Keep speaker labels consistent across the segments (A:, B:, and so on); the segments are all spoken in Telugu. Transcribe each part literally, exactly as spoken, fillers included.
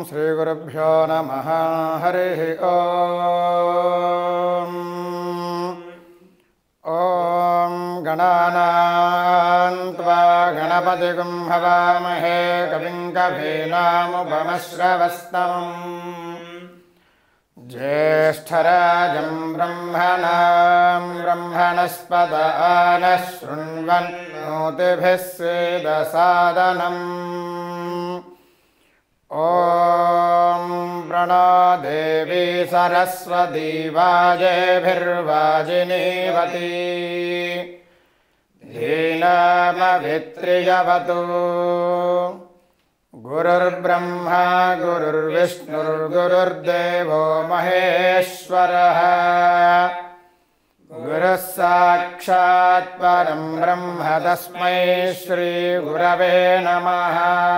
A: श्रीगुरुभ्यो नमः। हरिः ओम्। ॐ गणानां त्वा गणपतिगुं हवामहे कविं कवीनामुपमश्रवस्तमम् ज्येष्ठराजं ब्रह्मणां ब्रह्मणस्पत आनः शृण्वन्नोतिभिः सेदसादनम्। ॐ प्रणो देवी सरस्वती वाजेभिर्वाजिनीवती धीनामभित्रियवतु। गुरुर्ब्रह्मा गुरुर्विष्णुर्गुरुर्देवो महेश्वरः गुरुः साक्षात् परं ब्रह्म तस्मै श्रीगुरवे नमः।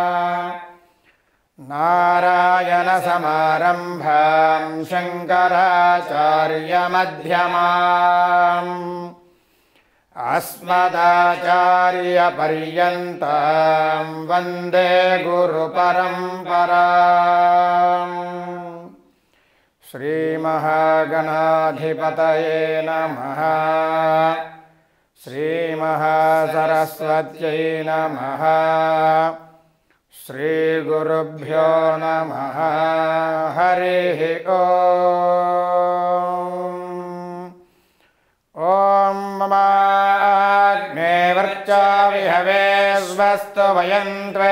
A: नारायणसमारम्भां शङ्कराचार्यमध्यमाम् अस्मदाचार्यपर्यन्तां वन्दे गुरुपरम्पराम्। श्रीमहागणाधिपतये नमः। श्रीमहासरस्वत्यै नमः। श्रीगुरुभ्यो नमः। हरिः ओम्। ॐ ममाग्ने वर्चा विहवे स्वस्तु वयं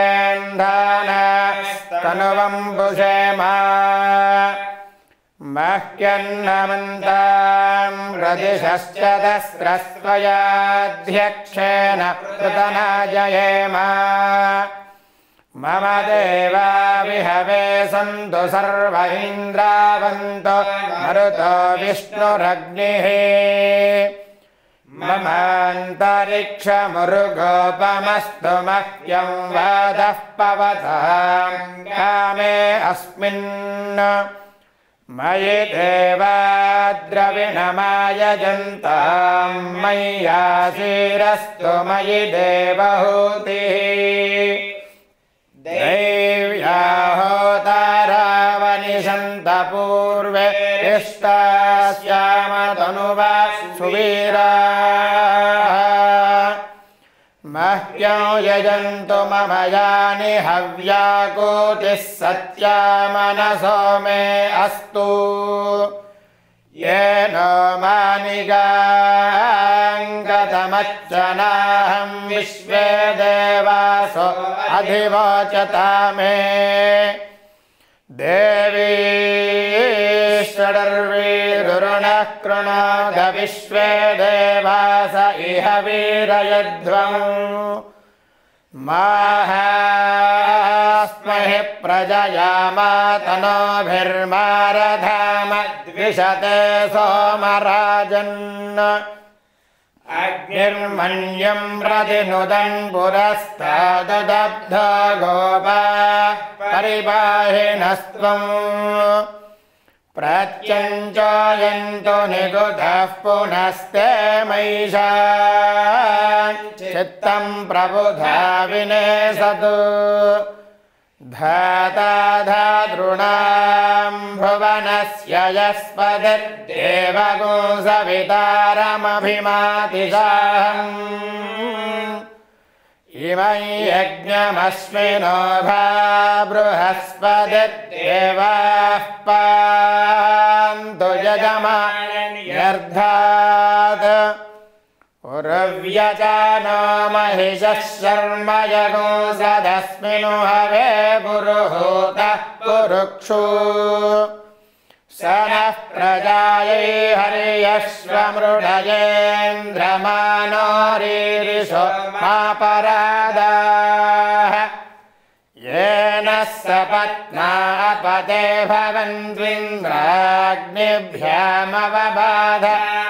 A: त्वेन्धानस्तनुवं पुषेम मह्यन्नमन्तां प्रदिशश्च दस्रस्त्वयाध्यक्षेण पृतनाजयेम। मम देवा विहवे सन्तु सर्व इन्द्रावन्तो मरुतो विष्णुरग्निः। ममान्तरिक्षमुरुगोपमस्तु मह्यं वादः पवतां कामे अस्मिन्। मयि देवा द्रविणमायजन्तां मय्यासीरस्तु मयि देवहूतिः। देव्या होतारावनिषन्त पूर्वे इष्टास्यामतनुवा सुवीराः। मह्यं यजन्तु मम यानि हव्याकोटिः सत्या मनसो मे अस्तु। येन मानिगाङ्गतमच्चनाहं विश्वे देवासो अधिवोचता मे। देवी षडर्वीरुणः कृणोद विश्वे देवास इह वीरयध्वम्। माहास्महि प्रजया मातनोभिर्मारधाम द्विषते सोमराजन्। अग्निर्मन्यं प्रतिनुदन् पुरस्ताददब्धो गोपाः परिपाहिनस्त्वम्। प्रत्यञ्चयन्तु निगुधः पुनस्ते मयिषां चित्तं प्रबुधा विनेशतु। धाता धातॄणां भुवनस्य यस्पतिर्देवगो सवितारमभिमातिशाहम्। इमं यज्ञमस्मिनो भा बृहस्पतिर्देवाः पान्तु यजमान्यर्थात्। उर्व्यजानो महिषः शर्म यगो सदस्मिनु हवे पुरुहूतः पुरुक्षु। स नः प्रजायै हर्यश्वमृढयेन्द्रमानो रीरिषो मापरादाः। येन सपत्ना अपते भवन्त्विन्द्राग्निभ्यामवबाध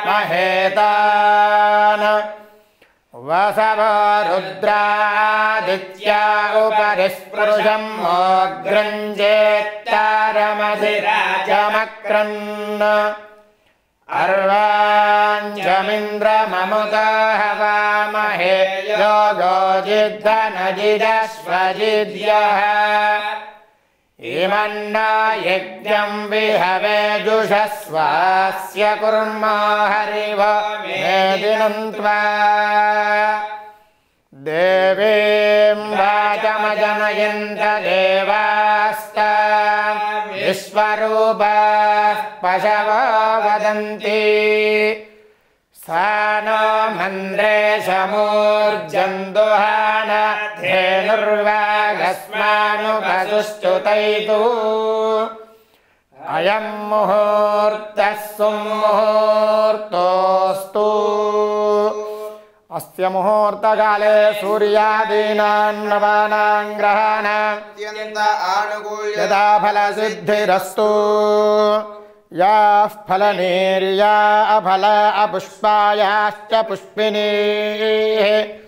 A: महेतान्। वसवो रुद्रादित्या उपरि स्पृशं मोग्रञ्जेत्तारमधिराजमक्रन्। अर्वाञ्चमिन्द्रममुता हवामहे योगो जिद्धनजिदश्वजिद्यः। इमन्नो यज्ञं विहवेजुषस्वास्य कुर्मो हरिवो मेदिनं त्वा देवीं वाचमजनयन्त देवास्ता विश्वरूपाः पशवो वदन्ति सा नो मन्द्रे समूर्जन्दुहान धेनुर्वागस्मानुपसुश्चुतैतु अयं मुहूर्तः सुमुहूर्तोऽस्तु अस्य मुहूर्तकाले सूर्यादीनां नवानां ग्रहाणां यदा फलसिद्धिरस्तु याः फलनीर्या अफल अपुष्पायाश्च पुष्पिनीः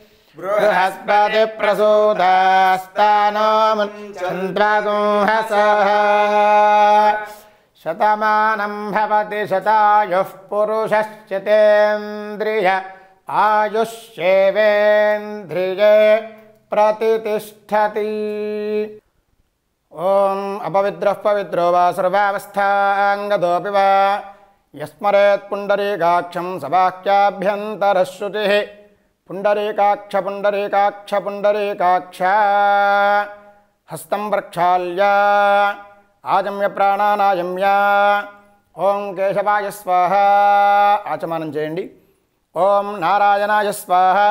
A: बृहस्पतिप्रसूतास्तानो मुञ्चन्त्वगुंहसः शतमानं भवति शतायुः पुरुषश्चतेन्द्रिय आयुष्येवेन्द्रिये प्रतिष्ठति ओम अपवित्रः पवित्रो वा सर्वावस्थांगतोऽपि वा यस्मरेत् पुण्डरीकाक्षं सवाक्याभ्यन्तरश्रुतिः पुण्डरीकाक्ष पुण्डरीकाक्ष पुण्डरीकाक्ष हस्तं प्रक्षाल्य आजम्य प्राणानायम्य ओं केशवाय स्वाहा आचमनं చేయండి ओं नारायणाय स्वाहा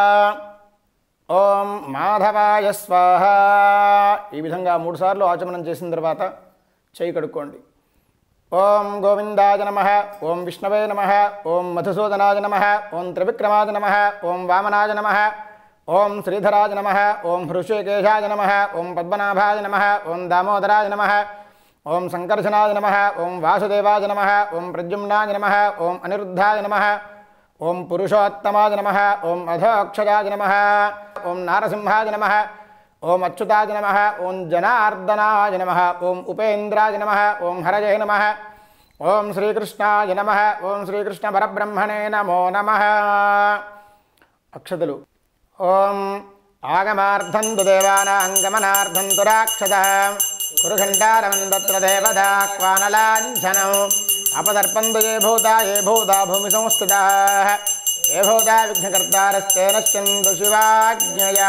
A: ओं माधवाय स्वाहा ఈ విధంగా మూడు సార్లు ఆచమనం చేసిన తర్వాత చేయి కడుక్కోండి ఓం గోవిందాయ నమః ఓం విష్ణవే నమః ఓం మధుసూదనాయ నమః ఓం త్రివిక్రమాయ నమః ఓం వామనాయ నమః ఓం శ్రీధరాయ నమః ఓం హృషికేశాయ నమః ఓం పద్మనాభాయ నమః ఓం దామోదరాయ నమః ఓం సంకర్షణాయ నమః ఓం వాసుదేవాయ నమః ఓం ప్రద్యుమ్నాయ నమః ఓం అనిరుద్ధాయ నమః ओं पुरुषोत्तमाय नमः ओं अधोक्षजाय नमः ओं नारसिंहाय नमः ओं अच्युताय नमः ओं जनार्दनाय नमः ओं उपेन्द्राय नमः ओं हरये नमः ओं श्रीकृष्णाय नमः ओं श्रीकृष्ण परब्रह्मणे नमो नमः अक्षतलु ओं आगमार्थं तु देवानां गमनार्थं तु राक्षसः कुरुघण्टारवं तत्र देवता क्वानलाञ्छनौ अपदर्पन्तु ये भूता ये भूता भूमि संस्थिताः ये भूता विघ्नकर्तारस्ते नश्यन्तु शिवाज्ञया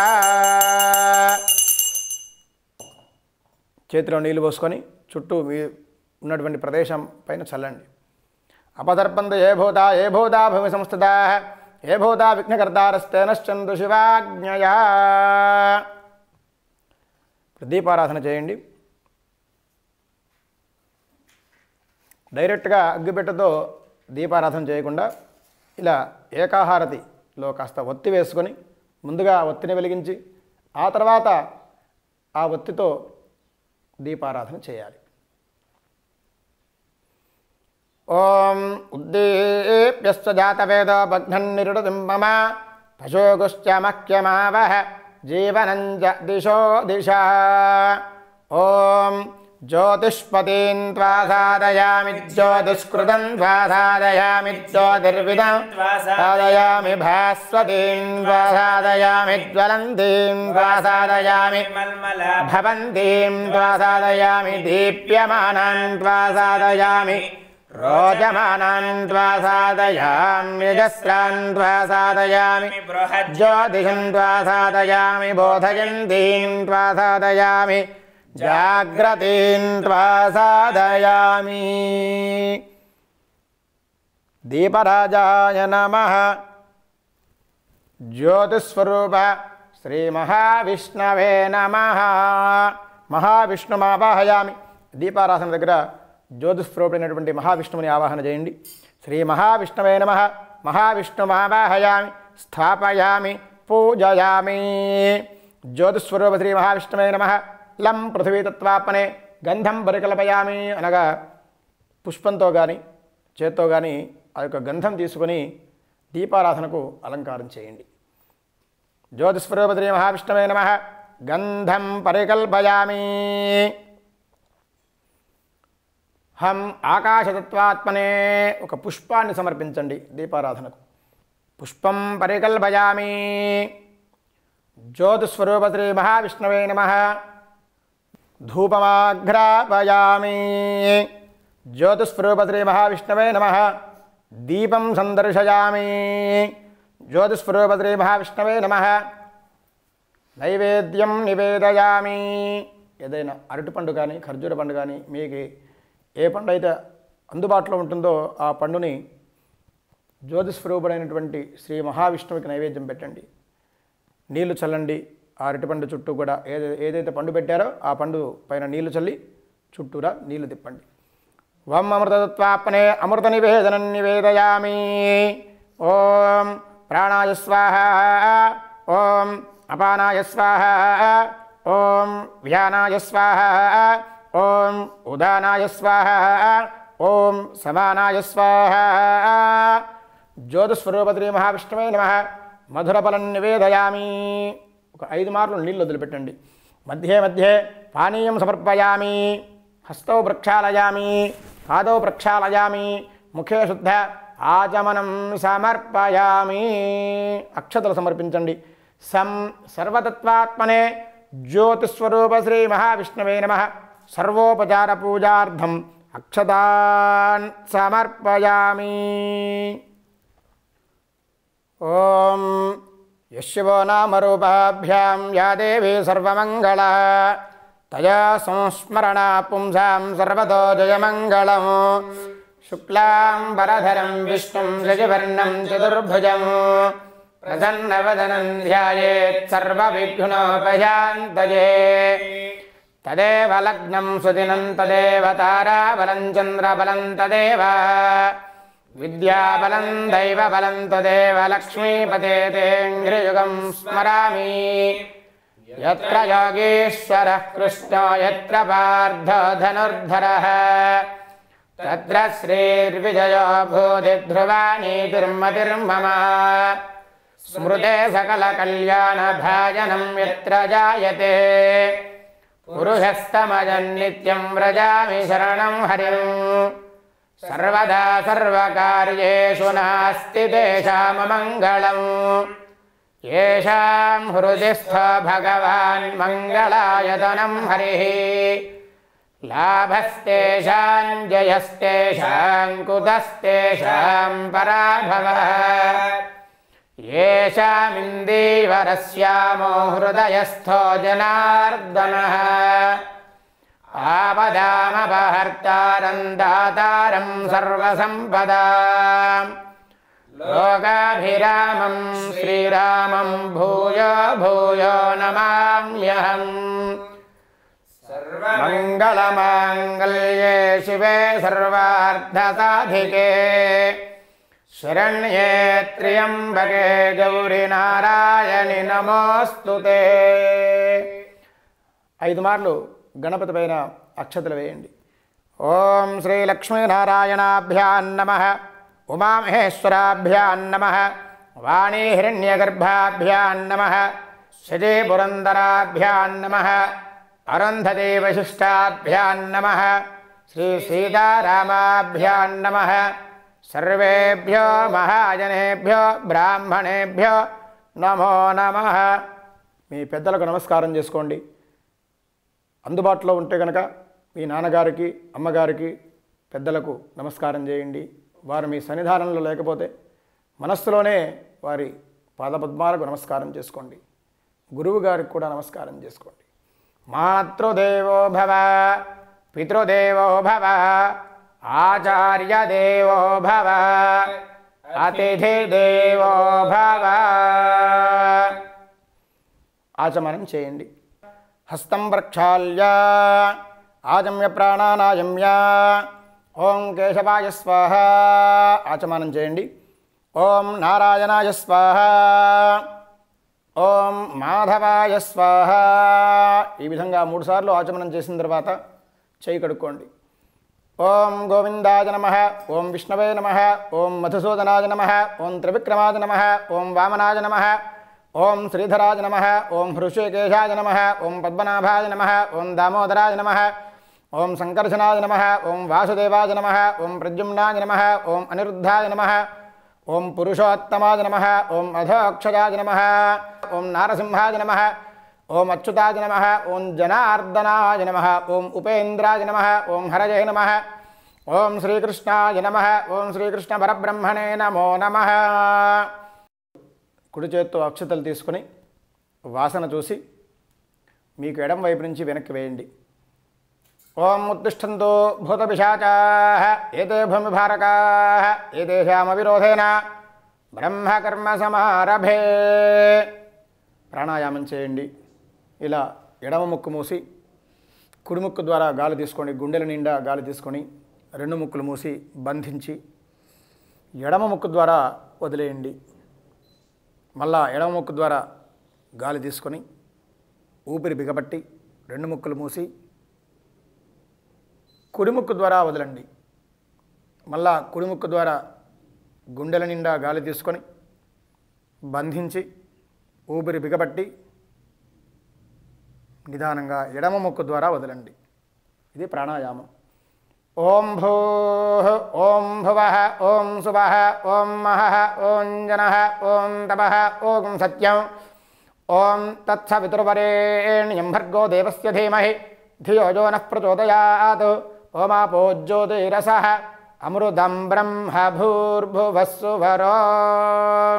A: చేతిలో నీళ్లు పోసుకొని చుట్టూ మీ ఉన్నటువంటి ప్రదేశం పైన చల్లండి अपदर्पन्तु ये भूता ये भूता भूमि संस्थिताः ये भूता विघ्नकर्तारस्ते नश्यन्तु शिवाज्ञया దీపారాధన చేయండి డైరెక్ట్గా అగ్గిపెట్టెతో దీపారాధన చేయకుండా ఇలా ఏకాహారతిలో కాస్త ఒత్తి వేసుకొని ముందుగా ఒత్తిని వెలిగించి ఆ తర్వాత ఆ ఒత్తితో దీపారాధన చేయాలి ఓం ఉద్దీప్యశ్చ జాతవేదో బధ్నన్నిరుడతిం మమ పశోగుశ్చ మహ్యమావహ జీవనంజ దిశో దిశా ఓం ज्योतिष्पतीं त्वा साधयामि ज्योतिष्कृतं त्वा साधयामि ज्योतिर्विदं साधयामि भास्वतीं त्वा साधयामि ज्वलन्तीं त्वा साधयामि भवन्तीं त्वा साधयामि दीप्यमानां त्वा साधयामि रोचमानां त्वा साधयामि यजस्रां त्वा साधयामि ज्योतिषं त्वा साधयामि बोधयन्तीं त्वा साधयामि जाग्रतीं त्वा साधयामि दीपराजाय नमः ज्योतिस्वरूप श्री महाविष्णवे नमः महाविष्णुमावाहयामि दीपाराधన దగ్గర జ్యోతిస్వరూపుడైనటువంటి మహావిష్ణువుని ఆవాహన చేయండి శ్రీ మహావిష్ణవే నమః మహావిష్ణుమావాహయామి స్థాపయామి పూజయామి జ్యోతిస్వరూప శ్రీ మహావిష్ణవే నమః లం పృథివీతత్వాపనే గంధం పరికల్పయామి అనగా పుష్పంతో కానీ చేత్తో కానీ ఆ యొక్క గంధం తీసుకొని దీపారాధనకు అలంకారం చేయండి జ్యోతిస్వరూప శ్రీ మహావిష్ణవే నమః గంధం పరికల్పయామి హం ఆకాశతత్వాత్మనే ఒక పుష్పాన్ని సమర్పించండి దీపారాధనకు పుష్పం పరికల్పయామి జ్యోతిస్వరూప శ్రీ మహావిష్ణవే నమః ధూపమాఘ్రాపయామి. జ్యోతిస్వరూప శ్రీ మహావిష్ణవే నమః. దీపం సందర్శయామి. జ్యోతిస్వరూప శ్రీ మహావిష్ణవే నమః. నైవేద్యం నివేదయామి. ఏదైనా అరటిపండు కానీ ఖర్జూర పండు కానీ మీకు ఏ పండు అయితే అందుబాటులో ఉంటుందో ఆ పండుని జ్యోతిస్వరూపుడైనటువంటి శ్రీ మహావిష్ణువుకి నైవేద్యం పెట్టండి. నీళ్లు చల్లండి. ఆ అరటిపండు చుట్టూ కూడా ఏదై ఏదైతే పండు పెట్టారో ఆ పండు పైన నీళ్లు చల్లి చుట్టూరా నీళ్లు తిప్పండి. వం అమృతత్వాప్నే అమృత నివేదనం నివేదయామి. ఓం ప్రాణాయ స్వాహ. ఓం అపానాయ స్వాహ. ఓం వ్యానాయ స్వాహ. ఓం ఉదానాయ స్వాహ. ఓం సమానాయ స్వాహ. జ్యోతిస్వరూప శ్రీ మహావిష్ణవే నమః. మధురఫలం నివేదయామి. ఒక ఐదు మార్లు నీళ్ళు వదిలిపెట్టండి. మధ్యే మధ్యే పానీయం సమర్పయామి. హస్తౌ ప్రక్షాళయామి. పాదౌ ప్రక్షాళయామి. ముఖే శుద్ధ ఆచమనం సమర్పయామి. అక్షతలు సమర్పించండి. సం సర్వతత్వాత్మనే జ్యోతిస్వరూప శ్రీ మహావిష్ణవే నమః. సర్వోపచార పూజార్థం అక్షతాన్ సమర్పయామి. ఓం యశివో నామరూపాభ్యాం యా దేవీ సర్వమంగళ తయా సంస్మరణ పుంసాం సర్వతో జయమంగళం. శుక్లాం వరధరం విష్ణుం శశివర్ణం చతుర్భుజం ప్రసన్నవదనం ధ్యాయేత్ సర్వవిఘ్నోపశాంతయే. తదేవ లగ్నం సుదినం తదేవ తారాబలం చంద్రబలం తదేవ విద్యాబలం దైవబలం తదేవ లక్ష్మీపతే తేంఘ్రియుగం స్మరామి. యత్ర యోగీశ్వరః కృష్ణో యత్ర పార్థో ధనుర్ధరః తత్ర శ్రీర్విజయో భూతి ధ్రువా నీతిర్మతిర్మమ. స్మృతే సకల కళ్యాణ భాజనం యత్ర జాయతే పురుషస్తమజం నిత్యం వ్రజామి శరణం హరిం. సర్వదా సర్వకార్యేషు నాస్తి తేషామమంగళం. యేషాం హృది స్థో భగవాన్ మంగళాయతనం హరిః. లాభస్తేషాం జయస్తేషాం కుతస్తేషాం పరాభవః. యేషామిందీవరస్యామో హృదయస్థో జనార్దనః. ఆపదామపహర్తారం దాతారం సర్వసంపదాం. లోకాభిరామం శ్రీరామం భూయో భూయో నమామ్యహం. మంగళమాంగళ్యే శివే సర్వార్థసాధికే శరణ్యే త్ర్యంబకే గౌరీ నారాయణి నమోస్తుతే. ఐదు మార్లు గణపతి పైన అక్షతలు వేయండి. ఓం శ్రీ లక్ష్మీనారాయణాభ్యాం నమః. ఉమామహేశ్వరాభ్యాం నమః. వాణీ హిరణ్యగర్భాభ్యాం నమః. శచీ పురందరాభ్యాం నమః. అరుంధతీ వశిష్టాభ్యాం నమః. శ్రీ సీతారామాభ్యాం నమః. సర్వేభ్యో మహాజనేభ్యో బ్రాహ్మణేభ్యో నమో నమః. మీ పెద్దలకు నమస్కారం చేసుకోండి. అందుబాటులో ఉంటే కనుక మీ నాన్నగారికి అమ్మగారికి పెద్దలకు నమస్కారం చేయండి. వారు మీ సన్నిధానంలో లేకపోతే మనస్సులోనే వారి పాదపద్మాలకు నమస్కారం చేసుకోండి. గురువు గారికి కూడా నమస్కారం చేసుకోండి. మాతృదేవో భవ, పితృదేవో భవ, ఆచార్యదేవో భవ, అతిథిదేవో భవ. ఆచమనం చేయండి. హస్తం ప్రక్షాళ్య ఆజమ్య ప్రాణానాయమ్య. ఓం కేశవాయ స్వాహ. ఆచమనం చేయండి. ఓం నారాయణాయ స్వాహ. ఓం మాధవాయ స్వాహ. ఈ విధంగా మూడుసార్లు ఆచమనం చేసిన తర్వాత చేయి కడుక్కోండి. ఓం గోవిందాయ నమః. ఓం విష్ణవే నమః. ఓం మధుసూదనాయ నమః. ఓం త్రివిక్రమాయ నమః. ఓం వామనాయ నమః. ఓం శ్రీధరాయ నమః. ఓం హృషికేశాయ నమః. ఓం పద్మనాభాయ నమః. ఓం దామోదరాయ నమః. ఓం సంకర్షణాయ నమః. ఓం వాసుదేవాయ నమః. ఓం ప్రద్యుమ్నాయ నమః. ఓం అనిరుద్ధాయ నమః. ఓం పురుషోత్తమాయ నమః. ఓం అధోక్షజాయ నమః. ఓం నారసింహాయ నమః. ఓం అచ్యుతాయ నమః, ఓం జనార్దనాయ నమః, ఓం ఉపేంద్రాయ నమః, ఓం హరయే నమః, ఓం శ్రీకృష్ణాయ నమః, ఓం శ్రీకృష్ణ పరబ్రహ్మణే నమో నమః. కుడి చేత్తో అక్షతలు తీసుకుని వాసన చూసి మీకు ఎడం వైపు నుంచి వెనక్కి వేయండి. ఓం ఉత్తిష్టంతో భూతపిశాచాః ఏతే భూమిభారకాః ఏతేషామవిరోధేన బ్రహ్మకర్మ సమారభే. ప్రాణాయామం చేయండి. ఇలా ఎడమ ముక్కు మూసి కుడి ముక్కు ద్వారా గాలి తీసుకొని గుండెల నిండా గాలి తీసుకొని రెండు ముక్కులు మూసి బంధించి ఎడమ ముక్కు ద్వారా వదిలేయండి. మళ్ళా ఎడమ ముక్కు ద్వారా గాలి తీసుకొని ఊపిరి బిగపట్టి రెండు ముక్కులు మూసి కుడి ముక్కు ద్వారా వదలండి. మళ్ళా కుడి ముక్కు ద్వారా గుండెల నిండా గాలి తీసుకొని బంధించి ఊపిరి బిగపట్టి నిదానంగా ఎడమ ముక్కు ద్వారా వదలండి. ఇది ప్రాణాయామం. ఓం భూః ఓం భువః ఓం సువః ఓం మహః ఓం జనః ఓం తపః ఓం సత్యం ఓం తత్సవితుర్వరేణ్యం భర్గో దేవస్య ధీమహి ధియో యో నః ప్రచోదయాత్. ఓమాపో జ్యోతిరసః అమృతం బ్రహ్మ భూర్భువస్సువరోం.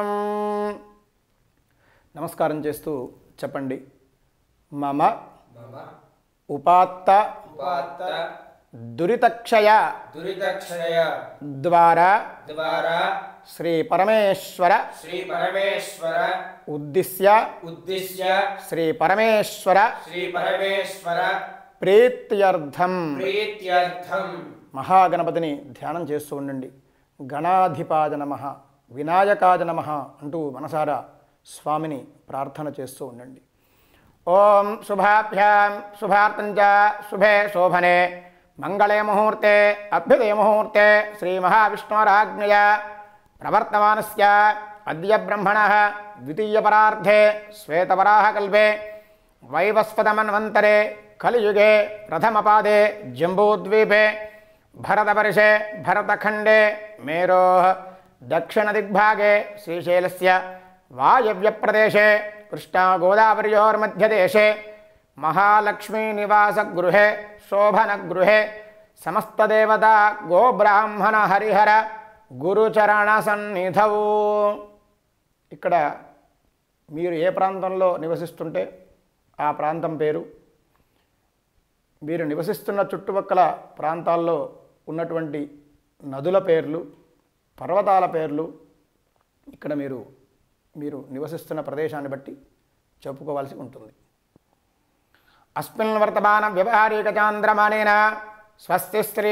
A: నమస్కారం చేస్తూ చెప్పండి. మమ ఉపాత్త దురితక్షయ
B: దురితక్షయ
A: ద్వారా
B: ద్వారా
A: శ్రీ పరమేశ్వర
B: శ్రీ పరమేశ్వర
A: ఉద్దిశ్య
B: ఉద్దిశ్య
A: శ్రీ పరమేశ్వర
B: శ్రీ పరమేశ్వర
A: ప్రీత్యర్థం
B: ప్రీత్యర్థం
A: మహాగణపతిని ధ్యానం చేస్తూ ఉండండి. గణాధిపాయ నమః, వినాయకాయ నమః అంటూ మనసారా స్వామిని ప్రార్థన చేస్తూ ఉండండి. ఓం శుభాభ్యాం శుభార్థంచ శుభే శోభనే మంగళే ముహూర్తే అభ్యుదయ ముహూర్తే శ్రీ మహావిష్ణోరాజ్ఞయ ప్రవర్తమానస్య అద్య బ్రహ్మణః ద్వితీయపరార్ధే శ్వేతవరాహకల్పే వైవస్వతమన్వంతరే కలియుగే ప్రథమపాదే జంబూద్వీపే భరతవర్షే భరతఖండే మేరోః దక్షిణదిగ్భాగే శ్రీశైలస్య వాయవ్యప్రదేశే కృష్ణా గోదావర్యోర్మధ్యదేశే మహాలక్ష్మీనివాసగృహే శోభనగృహే సమస్తదేవతా గోబ్రాహ్మణ హరిహర గురుచరణ సన్నిధౌ. ఇక్కడ మీరు ఏ ప్రాంతంలో నివసిస్తుంటే ఆ ప్రాంతం పేరు, మీరు నివసిస్తున్న చుట్టుపక్కల ప్రాంతాల్లో ఉన్నటువంటి నదుల పేర్లు, పర్వతాల పేర్లు ఇక్కడ మీరు మీరు నివసిస్తున్న ప్రదేశాన్ని బట్టి చెప్పుకోవాల్సి ఉంటుంది. అస్మిన్ వర్తమాన వ్యవహారిక చాంద్రమానేన స్వస్తి శ్రీ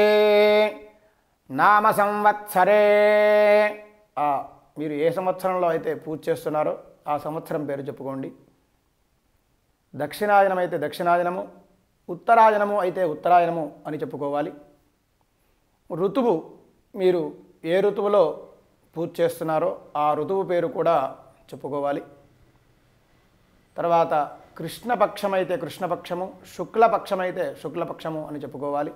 A: నామ సంవత్సరే, మీరు ఏ సంవత్సరంలో అయితే పూజ చేస్తున్నారో ఆ సంవత్సరం పేరు చెప్పుకోండి. దక్షిణాయనం అయితే దక్షిణాయనము, ఉత్తరాయణము అయితే ఉత్తరాయణము అని చెప్పుకోవాలి. ఋతువు, మీరు ఏ ఋతువులో పూజ చేస్తున్నారో ఆ ఋతువు పేరు కూడా చెప్పుకోవాలి. తర్వాత కృష్ణపక్షమైతే కృష్ణపక్షము, శుక్లపక్షమైతే శుక్లపక్షము అని చెప్పుకోవాలి.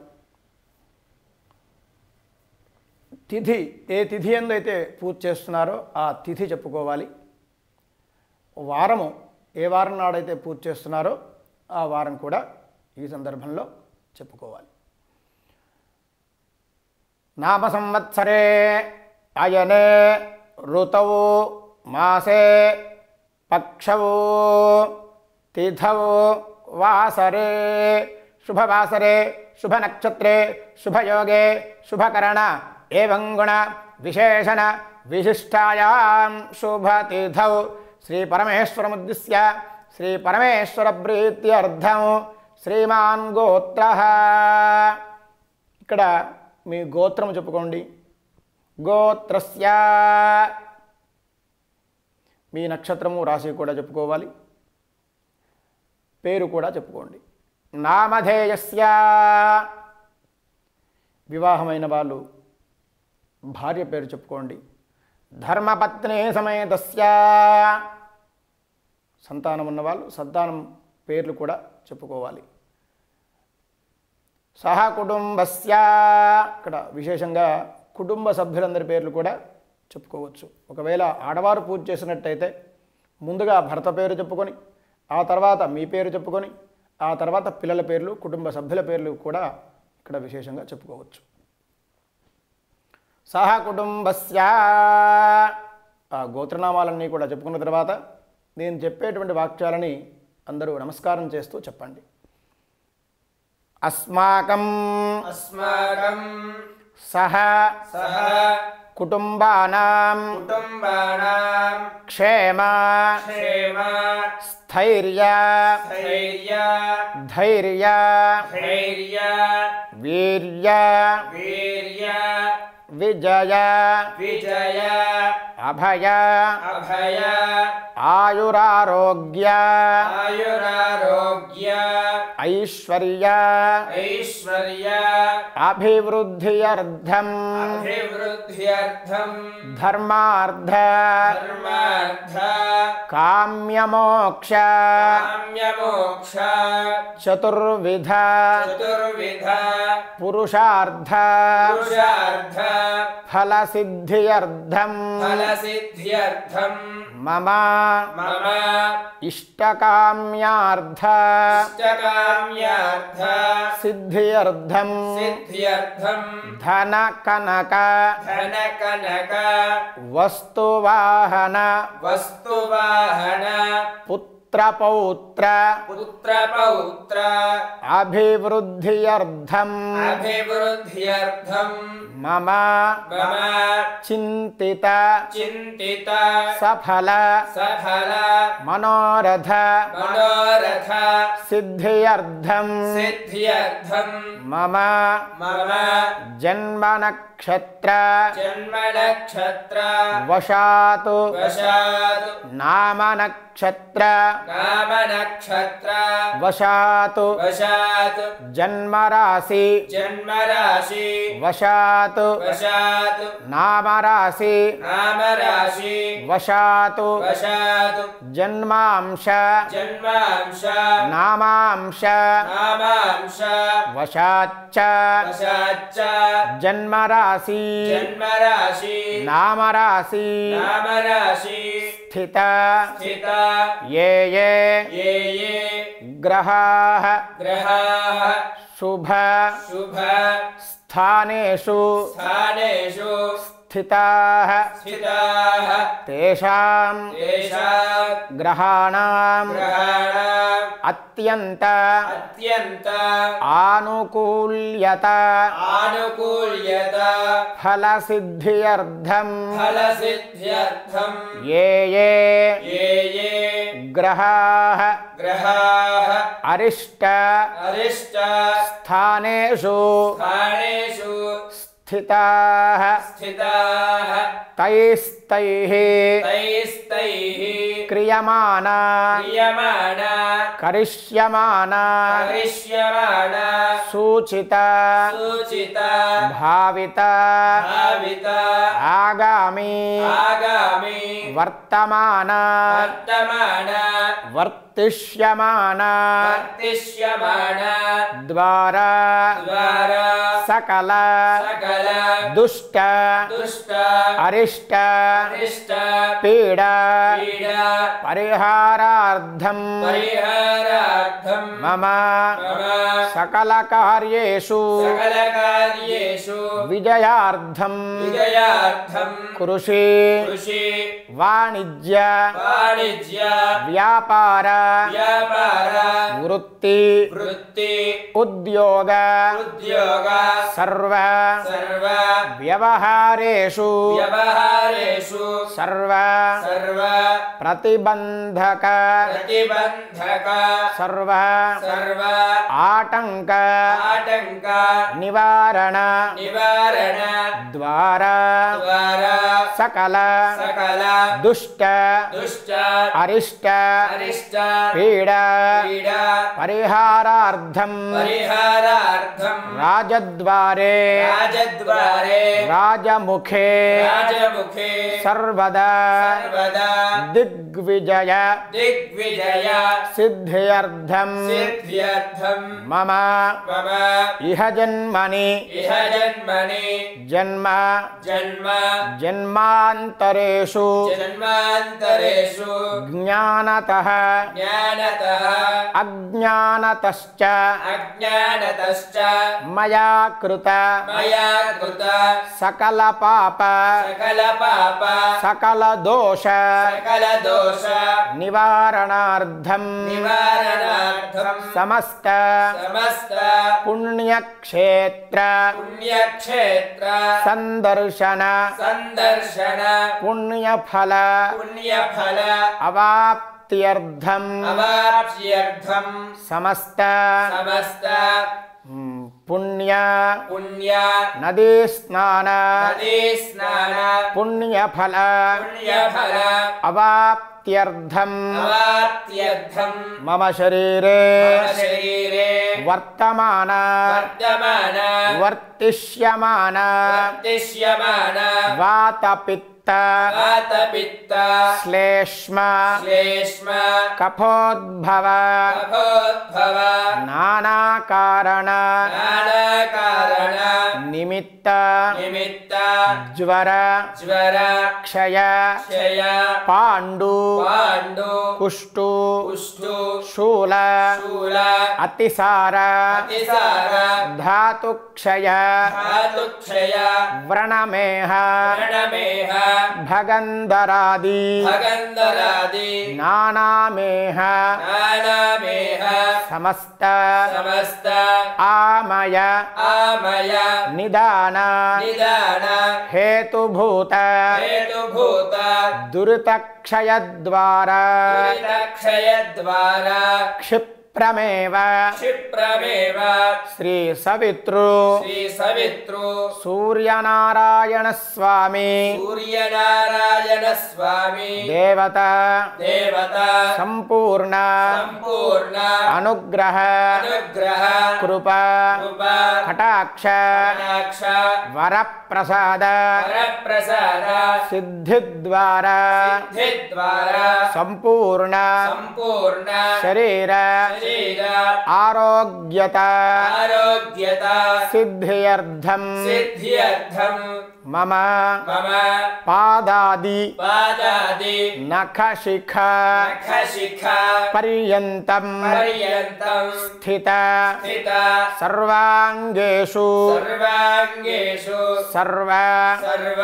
A: తిథి, ఏ తిథి ఎందైతే పూజ చేస్తున్నారో ఆ తిథి చెప్పుకోవాలి. వారము, ఏ వారం నాడైతే పూజ చేస్తున్నారో ఆ వారం కూడా ఈ సందర్భంలో చెప్పుకోవాలి. నామ సంవత్సరే అయనే ఋతవు మాసే పక్షవు తిథవు వాసరే శుభవాసరే శుభనక్షత్రే శుభయోగే శుభకరణ ఏవం గుణ విశేషణ విశిష్టాయాం శుభతిథౌ శ్రీ పరమేశ్వరముద్దిశ్య శ్రీ పరమేశ్వర ప్రీత్యర్థం శ్రీమాన్ గోత్రః. ఇక్కడ మీ గోత్రము చెప్పుకోండి. గోత్రస్య, మీ నక్షత్రము రాశి కూడా చెప్పుకోవాలి, పేరు కూడా చెప్పుకోండి. నామధేయస్య, వివాహమైన వాళ్ళు భార్య పేరు చెప్పుకోండి. ధర్మపత్ని సమేతస్య, సంతానం ఉన్నవాళ్ళు సంతానం పేర్లు కూడా చెప్పుకోవాలి. సహ కుటుంబస్య, ఇక్కడ విశేషంగా కుటుంబ సభ్యులందరి పేర్లు కూడా చెప్పుకోవచ్చు. ఒకవేళ ఆడవారు పూజ చేసినట్టయితే ముందుగా భర్త పేరు చెప్పుకొని ఆ తర్వాత మీ పేరు చెప్పుకొని ఆ తర్వాత పిల్లల పేర్లు కుటుంబ సభ్యుల పేర్లు కూడా ఇక్కడ విశేషంగా చెప్పుకోవచ్చు. సహ కుటుంబస్య ఆ గోత్రనామాలన్నీ కూడా చెప్పుకున్న తర్వాత నేను చెప్పేటువంటి వాక్యాలని అందరూ నమస్కారం చేస్తూ చెప్పండి. అస్మాకం
B: అస్మాకం
A: సహ
B: సహ
A: కుటుంబానాం
B: కుటుంబానాం
A: క్షేమ
B: క్షేమ
A: స్థైర్య
B: ధైర్య
A: ధైర్య
B: ధైర్య
A: వీర్య
B: వీర్య
A: విజయ
B: విజయ
A: అభయ
B: అభయ
A: ఆయురారోగ్య
B: ఆయురారోగ్య
A: ఐశ్వర్య
B: ఐశ్వర్య
A: అభివృద్ధ్యర్థం
B: అభివృద్ధ్యర్థం
A: ధర్మార్థ
B: ధర్మార్థ
A: కామ్యమోక్ష
B: కామ్యమోక్ష
A: చతుర్విధ
B: చతుర్విధ
A: పురుషార్థ
B: పురుషార్థ
A: ఫలసిద్ధ్యర్థం
B: ఫలసిద్ధ్యర్థం
A: మమ
B: మమ
A: ఇష్టకామ్యార్థ
B: ఇష్టకామ్యార్థ
A: సిద్ధ్యర్థం
B: సిద్ధ్యర్థం
A: ధన కనక
B: ధన కనక
A: వస్తువాహన
B: వస్తువాహన
A: పుత్రపౌత్ర
B: పుత్రపౌత్ర
A: అభివృద్ధ్యర్థం
B: అభివృద్ధ్యర్థం
A: మమ
B: మమ
A: చింతిత
B: చింతిత
A: సఫల
B: సఫల
A: మనోరథ
B: మనోరథ
A: సిద్ధ్యర్థం
B: సిద్ధ్యర్థం
A: మమ
B: మమ
A: జన్మ నక్షత్ర
B: జన్మ నక్షత్ర
A: వశాత్
B: వశాత్
A: నామ నక్షత్ర
B: నామ నక్షత్ర
A: వశాత్
B: వశాత్
A: జన్మరాశి
B: జన్మరాశి
A: వశాత్
B: వశాత్
A: నామరాశి
B: నామరాశి
A: వశాత్
B: వశాత్
A: జన్మాంశ
B: జన్మాంశ
A: నామాంశ
B: నామాంశ
A: వశాచ్చ
B: వశాచ్చ
A: జన్మరాశి
B: జన్మరాశి
A: నామరాశి
B: నామరాశి
A: స్థిత
B: స్థిత
A: ఏ ఏ
B: ఏ ఏ
A: గ్రహాః
B: గ్రహాః
A: శుభ
B: శుభ
A: స్థానేషు
B: స్థానేషు
A: స్థితాః
B: స్థితాః
A: తేషాం
B: తేషాం
A: గ్రహాణాం
B: గ్రహాణాం
A: అత్యంత
B: అత్యంత
A: ఆనుకూల్యత
B: ఆనుకూల్యత
A: ఫలసిద్ధ్యర్థం
B: ఫలసిద్ధ్యర్థం
A: ఏ ఏ
B: ఏ ఏ
A: గ్రహాః
B: గ్రహాః
A: అరిష్ట
B: అరిష్ట
A: స్థానేషు
B: స్థానేషు
A: స్థితాః
B: స్థితాః
A: తైస్తైః
B: తైస్తైః
A: క్రియమాణ
B: క్రియమాణ
A: కరిష్యమాణ
B: కరిష్యమాణ
A: సూచిత
B: సూచిత
A: భావిత
B: భావిత
A: ఆగామి
B: ఆగామి
A: వర్తమాన
B: వర్తమాన
A: వర్తిష్యమాన
B: వర్తిష్యమాణ
A: ద్వారా
B: ద్వారా
A: సకల
B: సకల
A: దుష్ట
B: దుష్ట
A: అరిష్ట
B: అరిష్ట
A: పీడ
B: పీడ
A: పరిహారార్థం
B: పరిహారార్థం
A: మమ
B: మమ
A: సకల కార్యేషు
B: సకల కార్యేషు
A: విజయార్థం
B: విజయార్థం
A: కృషి
B: కృషి
A: వాణిజ్య
B: వాణిజ్య
A: వ్యాపార
B: వ్యాపార
A: వృత్తి
B: వృత్తి
A: ఉద్యోగ
B: ఉద్యోగ
A: సర్వ
B: సర్వ
A: వ్యవహారేషు
B: వ్యవహారేషు
A: సర్వ
B: సర్వ
A: ప్రతిబంధక
B: ప్రతిబంధక
A: సర్వ
B: సర్వ
A: ఆటంక
B: ఆటంక
A: నివారణ
B: నివారణ
A: ద్వారా
B: ద్వారా
A: సకల
B: సకల
A: దుష్ట
B: దుష్ట
A: అరిష్ట
B: అరిష్ట
A: పీడ
B: పీడ
A: పరిహారార్థం
B: పరిహారార్థం
A: రాజద్వారే
B: రాజద్వారే
A: రాజముఖే
B: రాజముఖే
A: సర్వదా
B: సర్వదా
A: దిగ్విజయ
B: దిగ్విజయ
A: సిద్ధ్యర్థం
B: సిద్ధ్యర్థం
A: మమ
B: మమ
A: ఇహ జన్మని
B: ఇహ జన్మని
A: జన్మ
B: జన్మ
A: జన్మాంతరేషు
B: జన్మాంతరేషు
A: జ్ఞానతః
B: జ్ఞానతః
A: అజ్ఞానతశ్చ
B: అజ్ఞానతశ్చ
A: మయా కృత
B: మయా కృత
A: సకల పాప
B: సకల పాప
A: సకల దోష
B: సకల దోష
A: నివారణార్థం
B: నివారణార్థం
A: సమస్త
B: సమస్త
A: పుణ్యక్షేత్ర
B: పుణ్యక్షేత్ర
A: సందర్శన
B: సందర్శన
A: పుణ్యఫల
B: పుణ్యఫల
A: అవాప్త్యర్థం
B: అవాప్త్యర్థం
A: సమస్త
B: సమస్త
A: మ్, పుణ్య
B: పుణ్య
A: నదీ స్నాన
B: నదీ స్నాన
A: పుణ్యఫల
B: పుణ్యఫల
A: అవాప్త్యర్థం
B: అవాప్త్యర్థం
A: మమ శరీరే
B: మమ శరీరే
A: వర్తమాన
B: వర్తమాన
A: వర్తిష్యమాన
B: వర్తిష్యమాన
A: వాతపిత్త
B: వాతపిత్త
A: శ్లేష్మ
B: శ్లేష్మ
A: కఫోద్భవ
B: కఫోద్భవ
A: నానాకారణ
B: నానాకారణ
A: నిమిత్త
B: నిమిత్త
A: జ్వర
B: జ్వర
A: క్షయ
B: క్షయ
A: పాండు
B: పాండు
A: కుష్టు
B: కుష్టు
A: శూల
B: శూల
A: అతిసార
B: అతిసార
A: ధాతుక్షయ
B: ధాతుక్షయ
A: వ్రణమేహ
B: ప్రణమేహ
A: భగంధరాది
B: భగంధరాది
A: నానామేహ
B: నానామేహ
A: సమస్త
B: సమస్త
A: ఆమయ
B: ఆమయ
A: నిదాన
B: నిదాన
A: హేతుభూత
B: హేతుభూత
A: దురితక్షయద్వారా
B: దురితక్షయద్వారా
A: క్షిప్రమేవ
B: క్షిప్రమేవ
A: శ్రీ సవితృ
B: శ్రీ సవితృ
A: సూర్యనారాయణ స్వామి
B: సూర్యనారాయణ స్వామి
A: దేవత
B: దేవత
A: సంపూర్ణ
B: సంపూర్ణ
A: అనుగ్రహ
B: అనుగ్రహ
A: కృప
B: కృప
A: కటాక్ష
B: కటాక్ష
A: వరప్రసాద
B: వరప్రసాద
A: సిద్ధిద్వారా
B: సిద్ధిద్వారా
A: సంపూర్ణ
B: సంపూర్ణ
A: శరీర
B: శరీర
A: ఆరోగ్యత
B: ఆరోగ్యత
A: సిద్ధ్యర్థం
B: సిద్ధ్యర్థం
A: మమ
B: మమ
A: పాదాది
B: పాదాది
A: నఖశిఖ
B: నఖశిఖ
A: పర్యంతం
B: పర్యంతం
A: స్థిత
B: స్థిత
A: సర్వాంగేషు
B: సర్వాంగేషు
A: సర్వ
B: సర్వ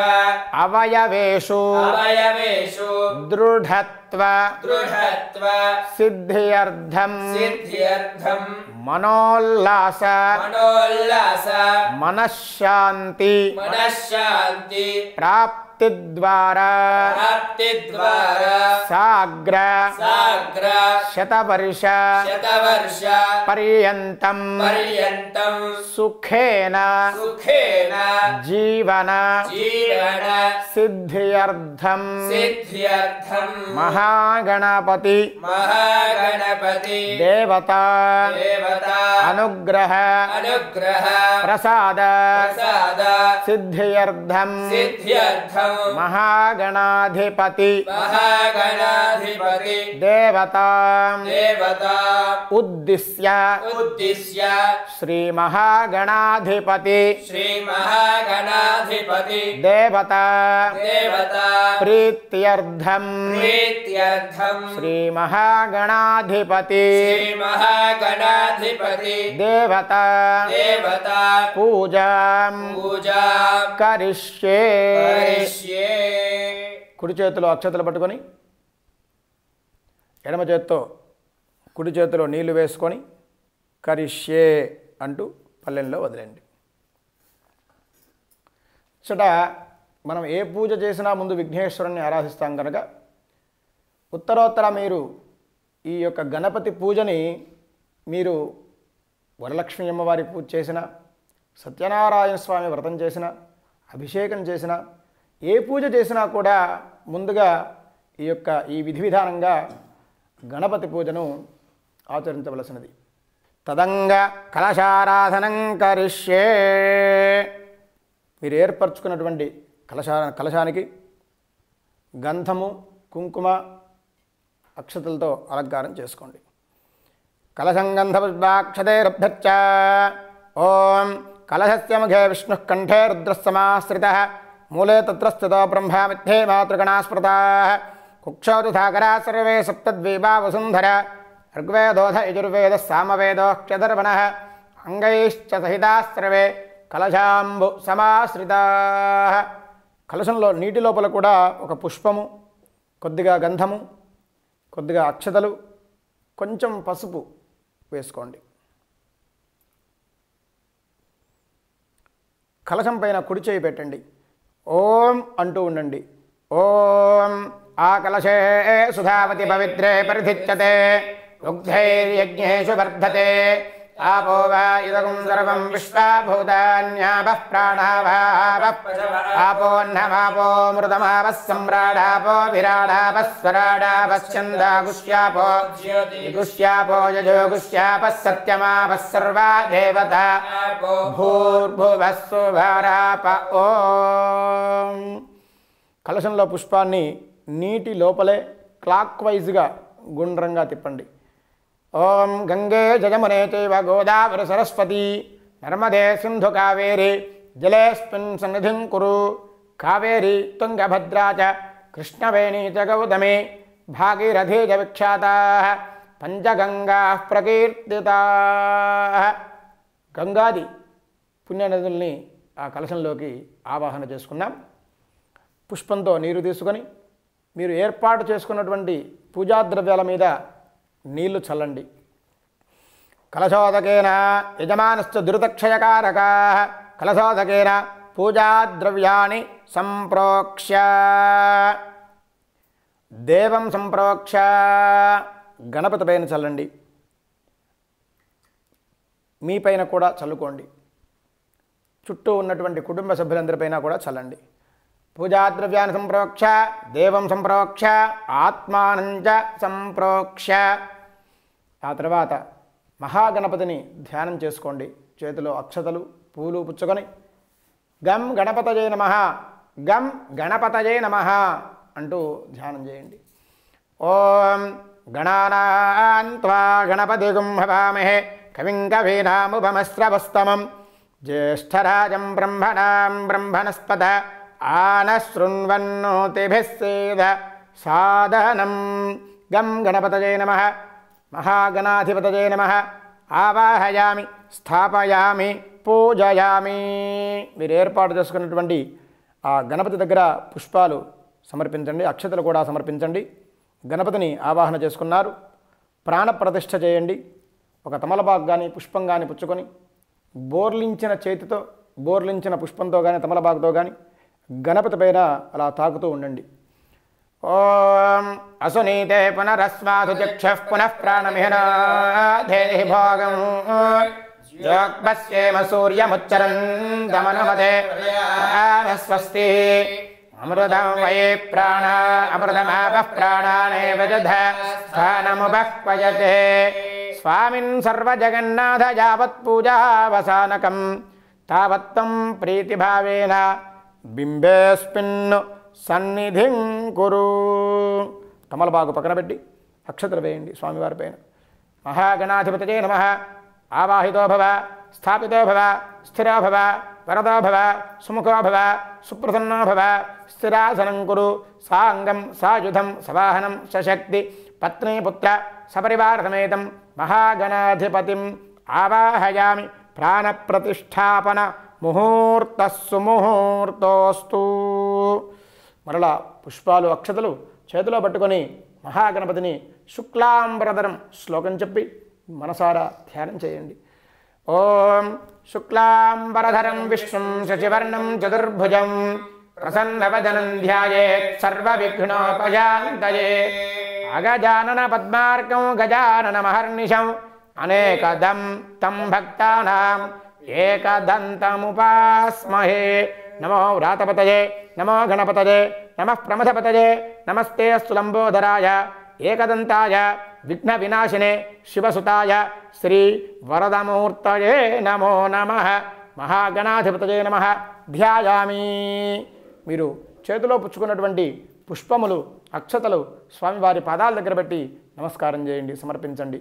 A: అవయవేషు
B: అవయవేషు
A: దృఢత్వ
B: దృఢత్వ
A: సిద్ధ్యర్థం
B: సిద్ధ్యర్థం
A: మనోల్లాస
B: మనోల్లాస
A: మనశ్శాంతి
B: మనశ్శాంతి
A: ప్రాప్తిద్వారా
B: ప్రాప్తిద్వారా
A: సాగ్ర
B: సాగ్ర
A: శతవర్ష
B: శతవర్ష
A: పర్యంతం
B: పర్యంతం
A: సుఖేన
B: సుఖేన
A: జీవన
B: జీవన
A: సిద్ధ్యర్థం
B: సిద్ధ్యర్థం
A: మహాగణపతి
B: మహాగణపతి
A: దేవత
B: దేవత
A: అనుగ్రహ
B: అనుగ్రహ
A: ప్రసాద
B: ప్రసాద
A: సిద్ధ్యర్థం
B: సిద్ధ్యర్థం
A: మహాగణాధిపతి
B: మహాగణాధిపతి
A: దేవత
B: దేవత
A: ఉద్దిశ్య
B: ఉద్దిశ్య
A: శ్రీ మహాగణాధిపతి
B: శ్రీ మహాగణాధిపతి
A: దేవత
B: దేవత
A: ప్రీత్యర్థం
B: ప్రీత్యర్థం
A: శ్రీ మహాగణాధిపతి
B: శ్రీ మహాగణాధిపతి
A: దేవత
B: దేవత
A: పూజాం
B: పూజా
A: కరిష్యే
B: కరిష్యే.
A: కుడి చేతిలో అక్షతలు పట్టుకొని ఎడమ చేత్తో కుడి చేతిలో నీళ్లు వేసుకొని కరిష్యే అంటూ పల్లెంలో వదిలేండి. చట మనం ఏ పూజ చేసినా ముందు విఘ్నేశ్వరుణ్ణి ఆరాధిస్తాం కనుక ఉత్తరోత్తర మీరు ఈ యొక్క గణపతి పూజని మీరు వరలక్ష్మి అమ్మవారి పూజ చేసిన, సత్యనారాయణ స్వామి వ్రతం చేసిన, అభిషేకం చేసిన, ఏ పూజ చేసినా కూడా ముందుగా ఈ యొక్క ఈ విధి విధానంగా గణపతి పూజను ఆచరించవలసినది. తదంగ కలశారాధనం కరిష్యే. మీరు ఏర్పరచుకున్నటువంటి కలశా కలశానికి గంధము, కుంకుమ, అక్షతలతో అలంకారం చేసుకోండి. కలశం గంధపుష్పాక్షతైరభ్యర్చ. ఓం కలశస్య ముఖే విష్ణుః కంఠే రుద్రః సమాశ్రితః మూలే తత్ర స్థితో బ్రహ్మ మిథ్యే మాతృగణా స్మృతాః కుక్షౌ తు సాగరా సర్వే సప్తద్వీపా వసుంధర ఋగ్వేదోధ యజుర్వేద సామవేదోక్షధర్వణః అంగైశ్చ సహితాः సర్వే కలశాంబు సమాశ్రితాః. కలశంలో నీటి లోపల కూడా ఒక పుష్పము, కొద్దిగా గంధము, కొద్దిగా అక్షతలు, కొంచెం పసుపు వేసుకోండి. కలశం పైన కుడి చేయి పెట్టండి. ఓం అంటూ ఉండండి. ఓం ఆ కలశే సుధావతి పవిత్రే పరిధిచ్యతే దుగ్ధైర్యజ్ఞేషు వర్ధతే ఆపో వా ఇదగుం సర్వం విశ్వాభూతాన్యాపః ప్రాణావాపః ఆపోన్నమాపో మృతమాపః సమ్రాడాపో విరాడాపః స్వరాడాపః ఛందాగుష్యాపో గుష్యాపో యజోగుష్యాపః సత్యమాపః సర్వా దేవతా భూర్భువః సువరాప. ఓం. కలశంలో పుష్పాన్ని నీటి లోపలే క్లాక్ వైజ్గా గుండ్రంగా తిప్పండి. ఓం గంగే జయమునే చైవ గోదావరి సరస్వతి నర్మదే సింధు కావేరి జలేస్మిన్ సన్నిధిం కురు కావేరి తుంగభద్రా చ కృష్ణవేణీ చ గౌతమి భాగీరథీ చ విఖ్యాతాః పంచగంగాః ప్రకీర్తితాః. గంగాది పుణ్యనదుల్ని ఆ కలశంలోకి ఆవాహన చేసుకున్నాం. పుష్పంతో నీరు తీసుకొని మీరు ఏర్పాటు చేసుకున్నటువంటి పూజా ద్రవ్యాల మీద నీళ్లు చల్లండి. కలశోదకేన యజమానశ్చ దురితక్షయకారకాః కలశోదకేన పూజాద్రవ్యాణి సంప్రోక్ష్య దేవం సంప్రోక్ష గణపతి పైన చల్లండి. మీ పైన కూడా చల్లుకోండి. చుట్టూ ఉన్నటువంటి కుటుంబ సభ్యులందరిపైన కూడా చల్లండి. పూజాద్రవ్యాన్ని సంప్రోక్ష దేవం సంప్రోక్ష ఆత్మానంచ సంప్రోక్ష. ఆ తర్వాత మహాగణపతిని ధ్యానం చేసుకోండి. చేతిలో అక్షతలు పూలు పుచ్చుకొని గం గణపతయే నమః గం గణపతయే నమః అంటూ ధ్యానం చేయండి. ఓం గణానాన్ త్వా గణపతిగుం హవామహే కవిం కవీనాముపమస్రవస్తమం జ్యేష్ఠరాజం బ్రహ్మణాం బ్రహ్మణస్పత ఆనశృణ్వన్నోతిభిः సేద సాధనం. గం గణపతయే నమః మహాగణాధిపతయే నమః ఆవాహయామి స్థాపయామి పూజయామి. మీరు ఏర్పాటు చేసుకున్నటువంటి ఆ గణపతి దగ్గర పుష్పాలు సమర్పించండి, అక్షతలు కూడా సమర్పించండి. గణపతిని ఆవాహన చేసుకున్నారు. ప్రాణప్రతిష్ఠ చేయండి. ఒక తమలపాకు కానీ పుష్పం కానీ పుచ్చుకొని బోర్లించిన చేతితో బోర్లించిన పుష్పంతో కానీ తమలపాకుతో కానీ గణపతి పైన అలా తాకుతూ ఉండండి. ఓం అసునీతే పునరస్మాసు చక్షః పునః ప్రాణమిహనాధేహి భోగం యోగ్భస్యేమ సూర్యముచ్చరందమనుమతే స్వస్తి అమృతం వై ప్రాణ అమృతమాపః ప్రాణానేవ దధ స్థానముపక్వయతే స్వామిన్ సర్వజగన్నాథ యావత్ పూజావసానకం తావత్తం ప్రీతిభావేన బింబేస్మిన్ సన్నిధిం కురు. తమలపాకు పక్కన పెట్టి అక్షతలు వేయండి స్వామివారి పైన. మహాగణాధిపతయే నమః ఆవాహితో భవ స్థాపితో భవ స్థిరో భవ వరదో భవ సుముఖో భవ సుప్రసన్నో భవ స్థిరాసనం కురు. సాంగం సాయుధం సవాహనం సశక్తి పత్నీపుత్ర సపరివార సమేతం మహాగణాధిపతిం ఆవాహయామి. ప్రాణప్రతిష్ఠాపన ముహూర్తస్సు ముహూర్తోస్తు. మరలా పుష్పాలు అక్షతలు చేతిలో పట్టుకొని మహాగణపతిని శుక్లాంబరధరం శ్లోకం చెప్పి మనసారా ధ్యానం చేయండి. ఓం శుక్లాంబరధరం విష్ణుం శశివర్ణం చతుర్భుజం ప్రసన్నవదనం ధ్యాయేత్ సర్వవిఘ్నోపశాంతయే. అగజానన పద్మార్కం గజానన మహర్నిశం అనేకదం తం భక్తానాం ఏకదంతముపాస్మహే. నమో వ్రాతపతయే నమో గణపతయే నమః ప్రమథపతయే నమస్తే స్థులంబోధరాయ ఏకదంతాయ విఘ్న వినాశినే శివసుతాయ శ్రీ వరదమూర్తయే నమో నమః. మహాగణాధిపతయే నమః ధ్యాయామి. మీరు చేతిలో పుచ్చుకున్నటువంటి పుష్పములు అక్షతలు స్వామివారి పాదాల దగ్గర పెట్టి నమస్కారం చేయండి, సమర్పించండి.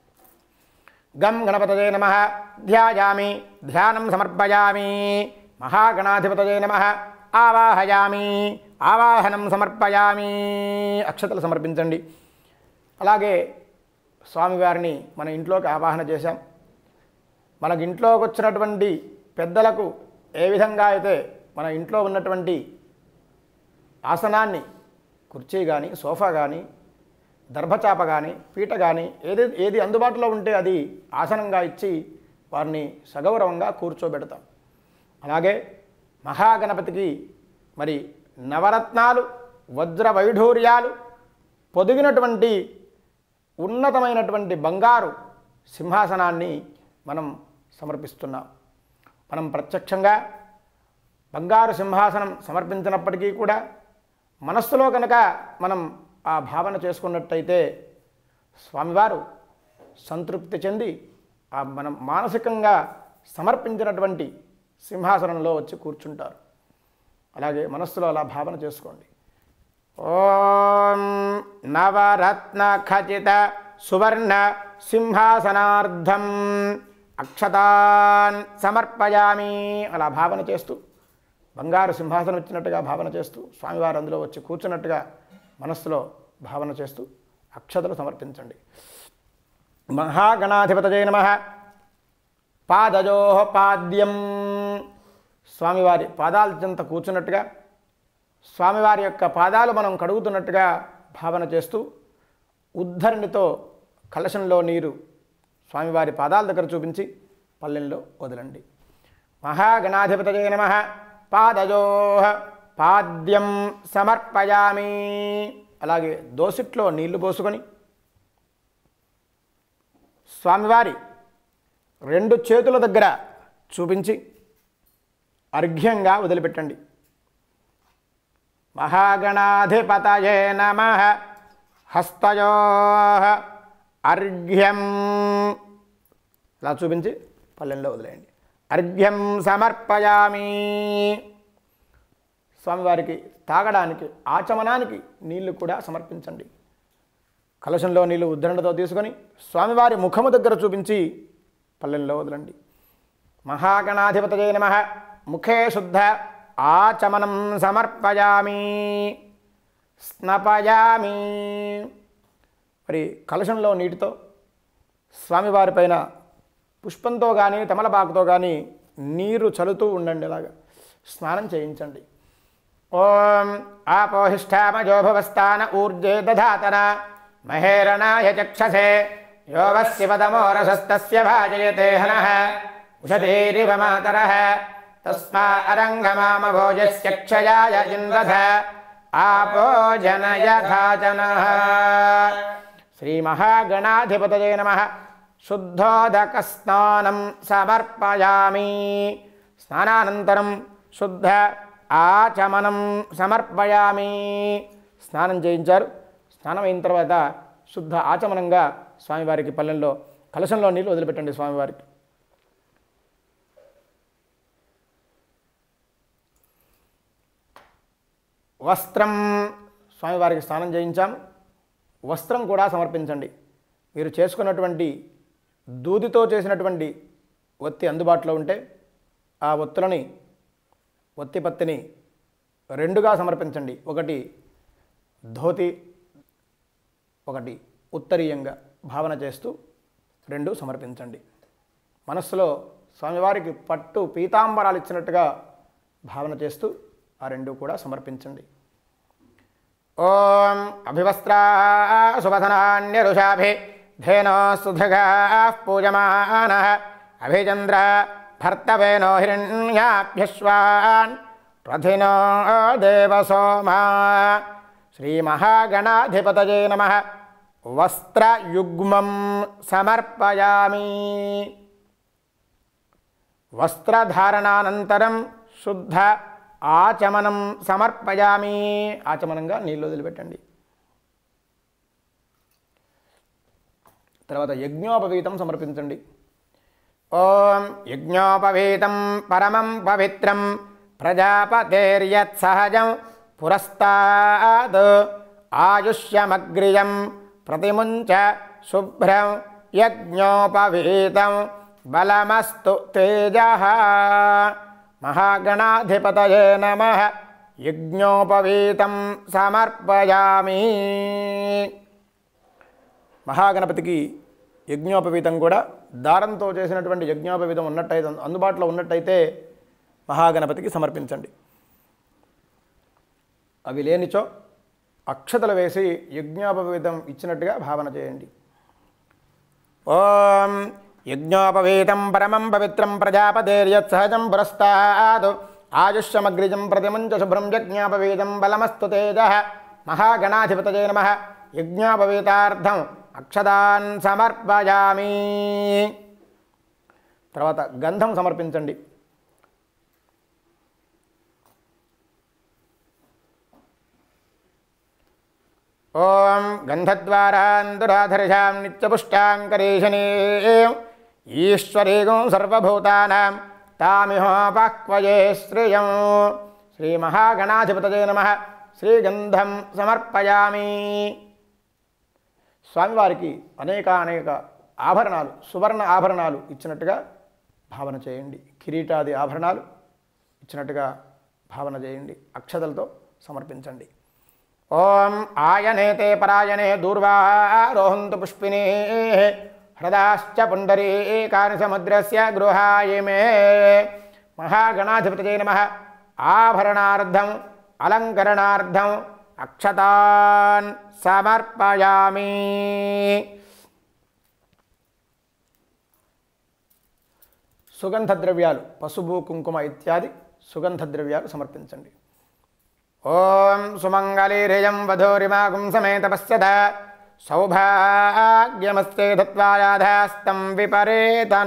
A: గం గణపతయే నమః ధ్యాయామి ధ్యానం సమర్పయామి. మహాగణాధిపతయే నమః ఆవాహయామి, ఆవాహనం సమర్పయామి, అక్షతలు సమర్పించండి. అలాగే స్వామివారిని మన ఇంట్లోకి ఆవాహన చేశాం. మనకి ఇంట్లోకి వచ్చినటువంటి పెద్దలకు ఏ విధంగా అయితే మన ఇంట్లో ఉన్నటువంటి ఆసనాన్ని, కుర్చీ కానీ, సోఫా కానీ, దర్భచాప కానీ, పీట కానీ, ఏది ఏది అందుబాటులో ఉంటే అది ఆసనంగా ఇచ్చి వారిని సగౌరవంగా కూర్చోబెడతాం. అలాగే మహాగణపతికి మరి నవరత్నాలు, వజ్ర వైఢూర్యాలు పొదిగినటువంటి ఉన్నతమైనటువంటి బంగారు సింహాసనాన్ని మనం సమర్పిస్తున్నాం. మనం ప్రత్యక్షంగా బంగారు సింహాసనం సమర్పించినప్పటికీ కూడా మనస్సులో కనుక మనం ఆ భావన చేసుకున్నట్టయితే స్వామివారు సంతృప్తి చెంది ఆ మనం మానసికంగా సమర్పించినటువంటి సింహాసనంలో వచ్చి కూర్చుంటారు. అలాగే మనస్సులో అలా భావన చేసుకోండి. ఓం నవరత్న ఖచిత సువర్ణ సింహాసనార్థం అక్షతాన్ సమర్పయామి, అలా భావన చేస్తూ బంగారు సింహాసనం ఇచ్చినట్టుగా భావన చేస్తూ స్వామివారు అందులో వచ్చి కూర్చున్నట్టుగా మనస్సులో భావన చేస్తూ అక్షతలు సమర్పించండి. మహాగణాధిపతయే నమః. పాదజో పాద్యం, స్వామివారి పాదాల చెంత కూర్చున్నట్టుగా స్వామివారి యొక్క పాదాలు మనం కడుగుతున్నట్టుగా భావన చేస్తూ ఉద్ధరణితో కలశంలో నీరు స్వామివారి పాదాల దగ్గర చూపించి పల్లెంలో వదలండి. మహాగణాధిపతయే నమః. పాదజో పాద్యం సమర్పయామి. అలాగే దోసిట్లో నీళ్లు పోసుకొని స్వామివారి రెండు చేతుల దగ్గర చూపించి అర్ఘ్యంగా వదిలిపెట్టండి. మహాగణాధిపతయే నమః. హస్తయో అర్ఘ్యం, అలా చూపించి పల్లెంలో వదిలేయండి. అర్ఘ్యం సమర్పయామి. స్వామివారికి తాగడానికి, ఆచమనానికి నీళ్లు కూడా సమర్పించండి. కలశంలో నీళ్లు ఉద్ధరణతో తీసుకొని స్వామివారి ముఖము దగ్గర చూపించి పల్లెంలో వదలండి. మహాగణాధిపతయే నమః. ముఖే శుద్ధ ఆచమనం సమర్పయామి. స్నపయామి. మరి కలశంలో నీటితో స్వామివారి పైన పుష్పంతో కానీ తమలపాకుతో కానీ నీరు చల్లుతూ ఉండండి. అలాగా స్నానం చేయించండి. ఓం ఆపోహిష్టామజో భవస్థాన ఊర్జే దధాతన మహేరణాయ చక్షసే యోవస్యపదమోరసస్తస్య భాజయతే హనః ఉషధీరివ మాతరః తస్మా అరంగమామభోజస్య క్షయాయ ఇంద్రధ ఆపో జనయథాజనః. శ్రీమహాగణాధిపతయే నమః. శుద్ధోదక స్నానం సమర్పయామి. స్నానానంతరం శుద్ధ ఆచమనం సమర్పయామి. స్నానం చేయించారు. స్నానం అయిన తర్వాత శుద్ధ ఆచమనంగా స్వామివారికి పల్లెంలో కలశంలో నీళ్ళు వదిలిపెట్టండి. స్వామివారికి వస్త్రం, స్వామివారికి స్నానం చేయించాము, వస్త్రం కూడా సమర్పించండి. మీరు చేసుకున్నటువంటి దూదితో చేసినటువంటి ఒత్తి అందుబాటులో ఉంటే ఆ ఒత్తులని, ఒత్తి పత్తిని రెండుగా సమర్పించండి. ఒకటి ధోతి, ఒకటి ఉత్తరీయంగా భావన చేస్తూ రెండు సమర్పించండి. మనస్సులో స్వామివారికి పట్టు పీతాంబరాలు ఇచ్చినట్టుగా భావన చేస్తూ ఆ రెండు కూడా సమర్పించండి. ఓం అభివస్త్రా సువసనాన్యరుషాభి ధేనో సుధగాః పూజమానః అభిచంద్ర భర్తవేనో హిరణ్యాభ్యశ్వాన్ రథినో దేవసోమా. శ్రీమహాగణాధిపతయే నమః. వస్త్రయుగ్మం సమర్పయామి. వస్త్రధారణానంతరం శుద్ధ ఆచమనం సమర్పయామి. ఆచమనంగా నీళ్ళు వదిలిపెట్టండి. తర్వాత యజ్ఞోపవీతం సమర్పించండి. ఓం యజ్ఞోపవీతం పరమం పవిత్రం ప్రజాపతేర్యత్ సహజం పురస్తాద్ ఆయుష్యమగ్రియం ప్రతిముంచ శుభ్రం యజ్ఞోపవీతం బలమస్తు తేజః. మహాగణాధిపతయే నమః. యజ్ఞోపవీతం సమర్పయామి. మహాగణపతికి యజ్ఞోపవీతం కూడా దారంతో చేసినటువంటి యజ్ఞోపవీతం ఉన్నట్టయితే అందుబాటులో ఉన్నట్టయితే మహాగణపతికి సమర్పించండి. అవి లేనిచో అక్షతలు వేసి యజ్ఞోపవీతం ఇచ్చినట్టుగా భావన చేయండి. ఓం యజ్ఞోపవీతం పరమం పవిత్రం ప్రజాపతేర్యత్ సహజం పురస్తాద్ ఆయుష్యమగ్రిజం ప్రతిమంచ శుభ్రం యజ్ఞోపవీతం బలమస్తు తేజః. మహాగణాధిపతయే నమః. యజ్ఞోపవీతార్థం అక్షదాన్ సమర్పయామి. తర్వాత గంధం సమర్పించండి. ఓం గంధద్వారాందురాధరిషాం నిత్యపుష్టాంకరీషణీ ఈశ్వరీగం సర్వభూతానాం తామిహోపక్వయే శ్రియం. శ్రీ మహాగణాధిపతయే నమః. శ్రీగంధం సమర్పయామి. స్వామివారికి అనేక అనేక ఆభరణాలు, సువర్ణ ఆభరణాలు ఇచ్చినట్టుగా భావన చేయండి. కిరీటాది ఆభరణాలు ఇచ్చినట్టుగా భావన చేయండి. అక్షతలతో సమర్పించండి. ఓం ఆయనేతే పరాయణే దూర్వారోహంతు పుష్పినీ హ్రదాశ్చ పుండరీకాని సముద్రస్య గృహాయ మే. మహాగణాధిపతయే నమః. ఆభరణార్థం అలంకరణార్థం అక్షతాన్ సమర్పయామి. సుగంధ ద్రవ్యాలు పసుపు కుంకుమ ఇత్యాది సుగంధ ద్రవ్యాలు సమర్పించండి. ఓం సుమంగళీరయం వధూరిమాగుం సమేత పశ్యత సౌభాగ్యమస్తే దత్వాయాధాస్తం విపరేతన.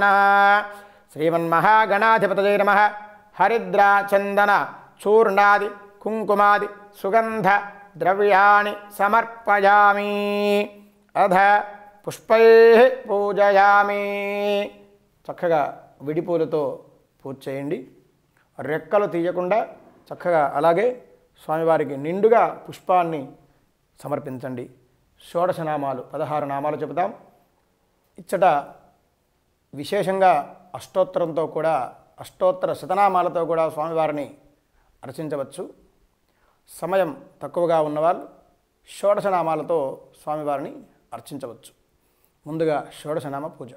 A: శ్రీమన్మహాగణాధిపతయే నమః. హరిద్రా చందన చూర్ణాది కుంకుమాది సుగంధ ద్రవ్యాణి సమర్పయామి. అధ పుష్పై పూజయామి. చక్కగా విడిపూలతో పూజ చేయండి. రెక్కలు తీయకుండా చక్కగా అలాగే స్వామివారికి నిండుగా పుష్పాన్ని సమర్పించండి. షోడశ నామాలు పదహారు నామాలు చెబుతాం. ఇచ్చట విశేషంగా అష్టోత్తరంతో కూడా అష్టోత్తర శతనామాలతో కూడా స్వామివారిని అర్చించవచ్చు. సమయం తక్కువగా ఉన్నవాళ్ళు షోడశనామాలతో స్వామివారిని అర్చించవచ్చు. ముందుగా షోడశనామ పూజ.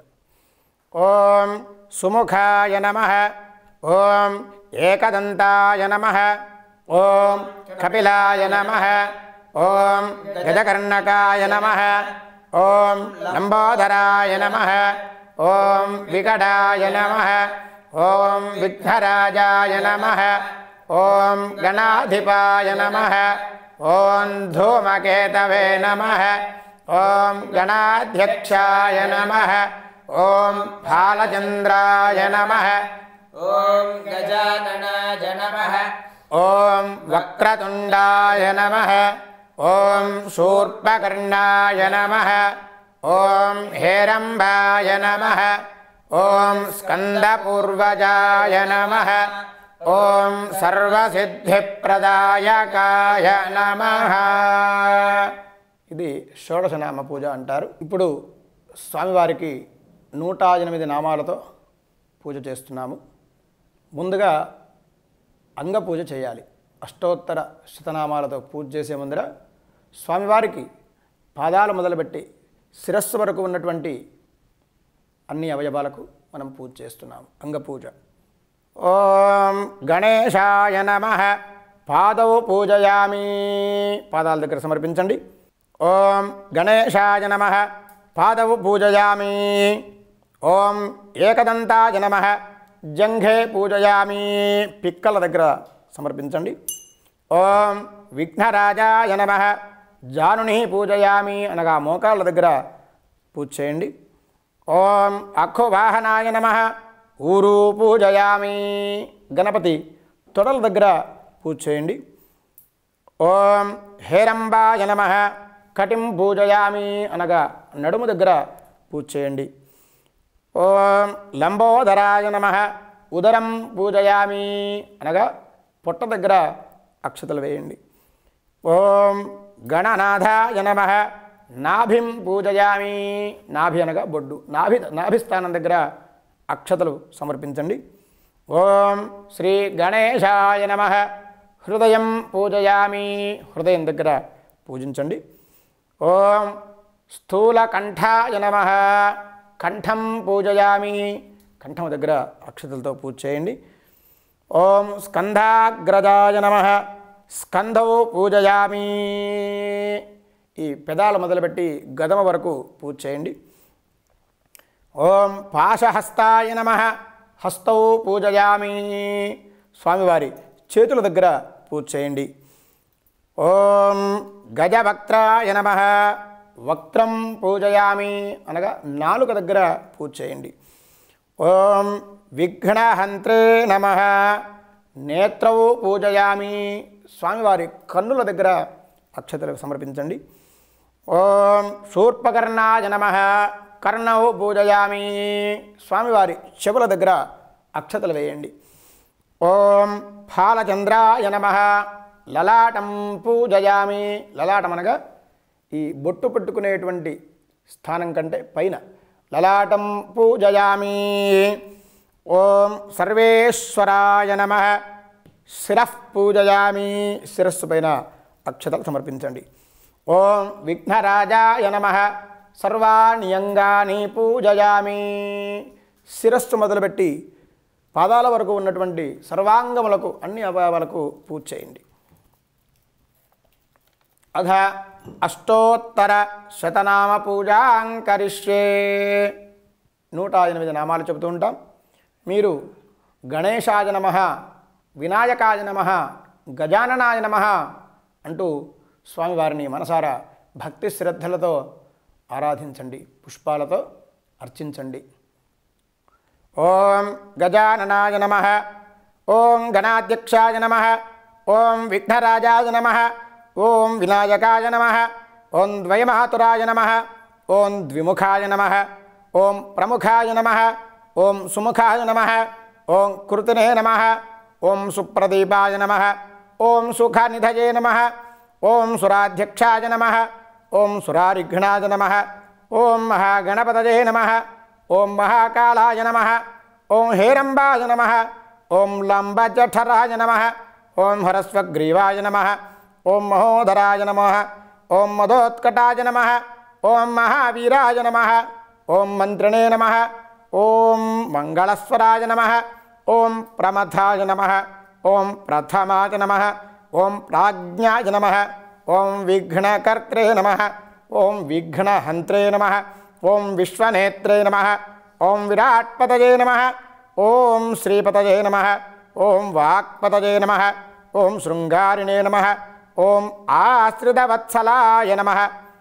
A: ఓం సుముఖాయ నమః. ఓం ఏకదంతాయ నమః. ఓం కపిలాయ నమః. ఓం గజకర్ణకాయ నమః. ఓం లంబోదరాయ నమః. ఓం వికటాయ నమః. ఓం విఘ్నరాజాయ నమః. ఓం గణాధిపాయ నమః. ఓం ధూమకేతవే నమః. ఓం గణాధ్యక్షాయ నమః. ఓం బాలచంద్రాయ నమః.
B: ఓం గజాననాయ నమః.
A: ఓం వక్రతుండాయ నమః. ఓం శూర్పకర్ణాయ నమః. ఓం హేరంబాయ నమః. ఓం స్కందపూర్వజాయ నమః. ఓం సర్వసిద్ధిప్రదాయకాయ నమః. ఇది షోడశనామ పూజ అంటారు. ఇప్పుడు స్వామివారికి నూట ఎనిమిది నామాలతో పూజ చేస్తున్నాము. ముందుగా అంగపూజ చేయాలి. అష్టోత్తర శతనామాలతో పూజ చేసే ముందర స్వామివారికి పాదాలు మొదలుపెట్టి శిరస్సు వరకు ఉన్నటువంటి అన్ని అవయవాలకు మనం పూజ చేస్తున్నాము. అంగపూజ. ఓం గణేశాయ నమః. పాదౌ పూజయామి. పాదాల దగ్గర సమర్పించండి. ఓం గణేశాయ నమః. పాదౌ పూజయామి. ఓం ఏకదంతాయ నమః. జంఘే పూజయామి. పిక్కల దగ్గర సమర్పించండి. ఓం విఘ్నరాజాయ నమః. జానుని పూజయామి అనగా మోకాళ్ళ దగ్గర పూజ చేయండి. ఓం అక్షువాహనాయ నమః. ఊరు పూజయామి. గణపతి తొడల దగ్గర పూజ చేయండి. ఓం హేరంబాయ నమః. కటిం పూజయామి అనగా నడుము దగ్గర పూజ చేయండి. ఓం లంబోదరాయ నమః. ఉదరం పూజయామి అనగా పొట్ట దగ్గర అక్షతలు వేయండి. ఓం గణనాథాయ నమః. నాభిం పూజయామి. నాభి అనగా బొడ్డు. నాభి నాభిస్థానం దగ్గర అక్షతలు సమర్పించండి. ఓం శ్రీ గణేశాయ నమః. హృదయం పూజయామి, హృదయం దగ్గర పూజించండి. ఓం స్థూలకంఠాయ నమః, కంఠం పూజయామి, కంఠం దగ్గర అక్షతలతో పూజ చేయండి. ఓం స్కంధాగ్రజాయ నమః, స్కంధౌ పూజయామి, ఈ పెదాలు మొదలుపెట్టి గదమ వరకు పూజ చేయండి. ఓం పాశహస్తాయ నమః, హస్తౌ పూజయామి, స్వామివారి చేతుల దగ్గర పూజ చేయండి. ఓం గజవక్త్రాయ నమః, వక్త్రం పూజయామి, అనగా నాలుక దగ్గర పూజ చేయండి. ఓం విఘ్నహంత్రే నమః, నేత్రౌ పూజయామి, స్వామివారి కన్నుల దగ్గర అక్షతలు సమర్పించండి. ఓం శూర్పకర్ణాయ నమః, కర్ణౌ పూజయామి, స్వామివారి చెవుల దగ్గర అక్షతలు వేయండి. ఓం ఫాలచంద్రాయ నమః, లలాటం పూజయామి, లలాటం అనగా ఈ బొట్టు పెట్టుకునేటువంటి స్థానం కంటే పైన లలాటం పూజయామి. ఓం సర్వేశ్వరాయ నమః, శిరః పూజయామి, శిరస్సు పైన అక్షతలు సమర్పించండి. ఓం విఘ్నరాజాయ నమః, సర్వాణి అంగాని పూజయామి, శిరస్సు మొదలుపెట్టి పాదాల వరకు ఉన్నటువంటి సర్వాంగములకు అన్ని అవయవాలకు పూజ చేయండి. అథ అష్టోత్తర శతనామ పూజాం కరిష్యే, నూట ఎనిమిది నామాలు చెబుతూ ఉంటాం. మీరు గణేశాయ నమః, వినాయకాయ నమః, గజాననాయ నమః అంటూ స్వామివారిని మనసారా భక్తి శ్రద్ధలతో ఆరాధించండి, పుష్పాలతో అర్చించండి. ఓం గజాననాయ నమః, ఓం గణాధ్యక్షాయ నమః, ఓం విఘ్నరాజాయ నమః, ఓం వినాయకాయ నమః, ఓం ద్వయమాతురాయ నమః, ఓం ద్విముఖాయ నమః, ఓం ప్రముఖాయ నమః, ఓం సుముఖాయ నమః, ఓం కృతినే నమః, ఓం సుప్రదీపాయ నమః, ఓం సుఖనిధయే నమః, ఓం సురాధ్యక్షాయ నమః, ఓం సురారిఘ్నాయ నమః, ఓం మహాగణపతయే నమః, ఓం మహాకాళాయ నమః, ఓం హేరంబాయ నమః, ఓం లంబజఠరాయ నమః, ఓం హరస్వగ్రీవాయ నమః, ఓం మహోదరాయ నమః, ఓం మదోత్కటాయ నమః, ఓం మహావీరాయ నమః, ఓం మంత్రిణే నమః, ఓం మంగళస్వరాయ నమః, ఓం ప్రమథాయ నమః, ఓం ప్రథమాయ నమః, ఓం ప్రాజ్ఞాయ నమః, ఓం విఘ్నకర్త్రే నమః, ఓం విఘ్నహంత్రే నమః, ఓం విశ్వనేత్రే నమః, ఓం విరాట్పతయే నమః, ఓం శ్రీపతయే నమః, ఓం వాక్పతయే నమః, ఓం శృంగారిణే నమః, ఓం ఆశ్రితవత్సలాయ నమః,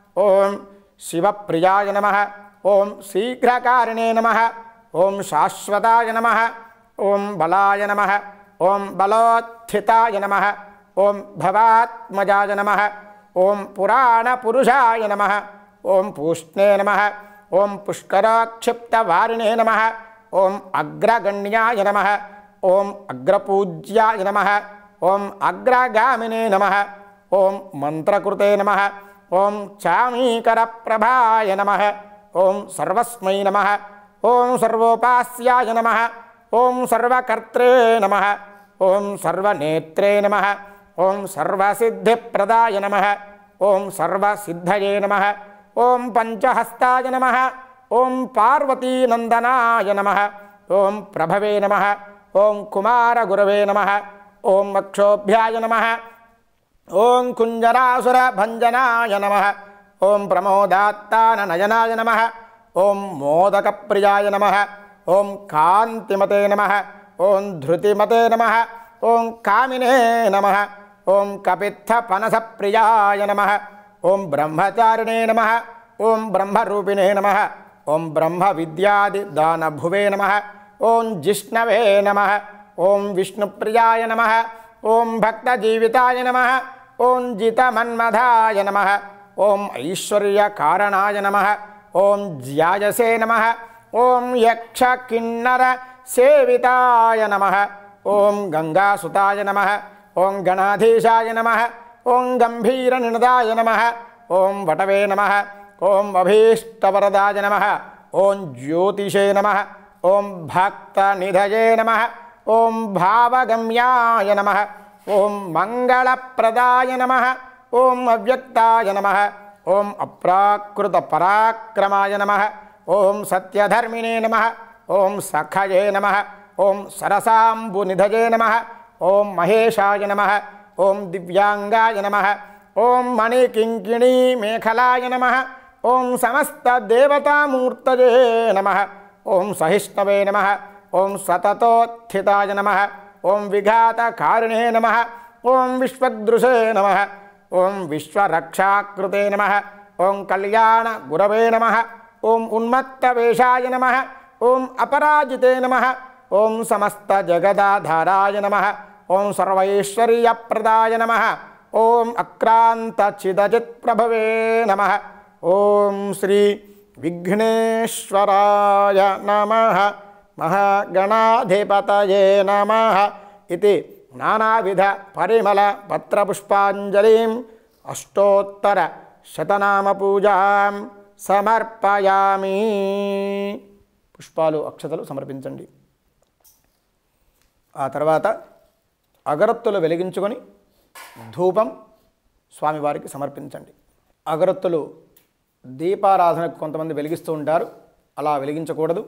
A: ఓం శివప్రియాయ నమః, ఓం శీఘ్రకారిణే నమః, ఓం శాశ్వతాయ నమః, ఓం బలాయ నమః, ఓం బలోత్థితాయ నమః, ఓం భవాత్మజాయ నమః, ఓం పురాణపురుషాయ నమః, ఓం పూష్ణే నమః, ఓం పుష్కరాక్షిప్తవారిణే నమః, ఓం అగ్రగణ్యాయ నమః, ఓం అగ్రపూజ్యాయ నమః, ఓం అగ్రగామినే నమః, ఓం మంత్రకృతే నమః, ఓం చామీకరప్రభాయ నమః, ఓం సర్వస్మై నమః, ఓం సర్వోపాస్యాయ నమః, ఓం సర్వకర్త్రే నమః, ఓం సర్వనేత్రే నమః, ఓం సర్వసిద్ధిప్రదాయ నమః, ఓం సర్వసిద్ధయే నమః, ఓం పంచహస్తాయ నమః, ఓం పార్వతీనందనాయ నమః, ఓం ప్రభవే నమః, ఓం కుమారగురవే నమః, ఓం అక్షోభ్యాయ నమః, ఓం కుంజరాసురభంజనాయ నమః, ఓం ప్రమోదాత్తాననయనాయ నమః, ఓం మోదకప్రియాయ నమః, ఓం కాంతిమతే నమః, ఓం ధృతిమతే నమః, ఓం కామినే నమః, ఓం కపిత్థపనసప్రియాయ నమః, ఓం బ్రహ్మచారిణే నమః, ఓం బ్రహ్మరూపిణే నమః, ఓం బ్రహ్మ విద్యాది దానభువే నమః, ఓం జిష్ణవే నమః, ఓం విష్ణుప్రియాయ నమః, ఓం భక్తజీవితాయ నమః, ఓం జితమన్మథాయ నమః, ఓం ఐశ్వర్యకారణాయ నమః, ఓం జ్యాయసే నమః, ఓం యక్షకిన్నర సేవితాయ నమః, ఓం గంగాసుతాయ నమః, ఓం గణాధీశాయ నమః, ఓం గంభీరనినదాయ నమః, ఓం వటవే నమః, ఓం అభీష్టవరదాయ నమః, ఓం జ్యోతిషే నమః, ఓం భక్తనిధయే నమః, ఓం భావగమ్యాయ నమః, ఓం మంగళప్రదాయ నమః ఓం అవ్యక్తాయ నమః ఓం అప్రాకృత పరాక్రమాయ నమః ఓం సత్యధర్మిణే నమః ఓం సఖయే నమః ఓం సరసాంబునిధయే నమః ఓం మహేశాయ నమః ఓం దివ్యాంగాయ నమః ఓం మణికింకిణీ మేఖలాయ నమః ఓం సమస్త దేవతామూర్తయే నమః ఓం సహిష్ణవే నమః ఓం సతతోత్థితాయ నమః ఓం విఘాతకారిణే నమః ఓం విశ్వదృశే నమః ఓం విశ్వరక్షాకృతే నమః ఓం కళ్యాణ గురవే నమః ఓం ఉన్మత్తవేషాయ నమః ఓం అపరాజితే నమః ఓం సమస్త జగదాధారాయ నమః ఓం సర్వైశ్వర్యప్రదాయ నమః ఓం అక్రాంతచిదజిత్ప్రభవే నమః ఓం శ్రీ విఘ్నేశ్వరాయ నమః మహాగణాధిపతయే నమః ఇతి నానావిధ పరిమళ పత్రపుష్పాంజలిం అష్టోత్తర శతనామ పూజాం సమర్పయామి. పుష్పాలు అక్షతలు సమర్పించండి. ఆ తర్వాత అగరత్తులు వెలిగించుకొని ధూపం స్వామివారికి సమర్పించండి. అగరత్తులు దీపారాధనకు కొంతమంది వెలిగిస్తూ ఉంటారు, అలా వెలిగించకూడదు.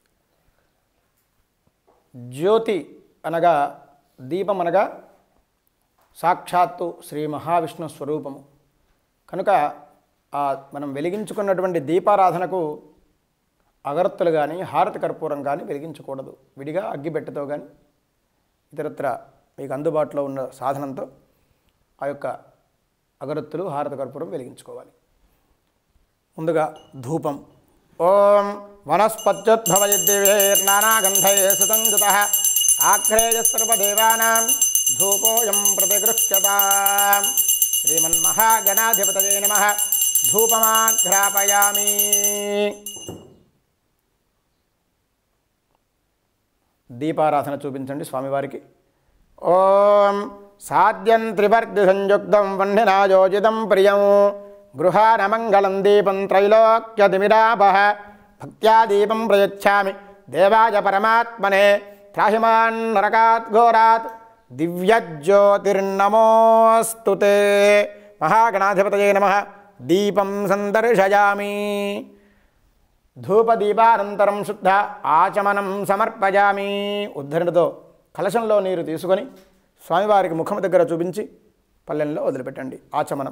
A: జ్యోతి అనగా దీపం అనగా సాక్షాత్తు శ్రీ మహావిష్ణు స్వరూపము కనుక ఆ మనం వెలిగించుకున్నటువంటి దీపారాధనకు అగరత్తులు కానీ హారతి కర్పూరం కానీ వెలిగించకూడదు. విడిగా అగ్గిపెట్టెతో కానీ ఇతరత్ర మీకు అందుబాటులో ఉన్న సాధనంతో ఆ యొక్క అగరత్తులు హారతి కర్పూరం వెలిగించుకోవాలి. ముందుగా ధూపం. ఓం వనస్పత్యుద్భవయద్దివేర్నానాగంధై సుతంజుతః ఆగ్రేయ సర్వదేవానాం ధూపోయం ప్రతిగృహ్యతాం. శ్రీమన్మహాగణాధిపతయే నమః. ధూపమాఘ్రాపయామి. దీపారాధన చూపించండి స్వామివారికి. ఓం సాద్యం త్రివర్ధి సంయుక్తం వహ్నినాయోజితం ప్రియం గృహానమంగళం దీపం త్రైలోక్యతిమిరాపః భక్త్యా దీపం ప్రయచ్ఛామి దేవాయ పరమాత్మనే త్రాహిమాన్ నరకాత్ ఘోరాత్ దివ్యజ్యోతిర్నమోస్తుతే. మహాగణాధిపతయే నమః. దీపం సందర్శయామి. ధూపదీపానంతరం శుద్ధ ఆచమనం సమర్పయామి. ఉద్ధరణతో కలశంలో నీరు తీసుకొని స్వామివారికి ముఖం దగ్గర చూపించి పల్లెంలో వదిలిపెట్టండి. ఆచమనం.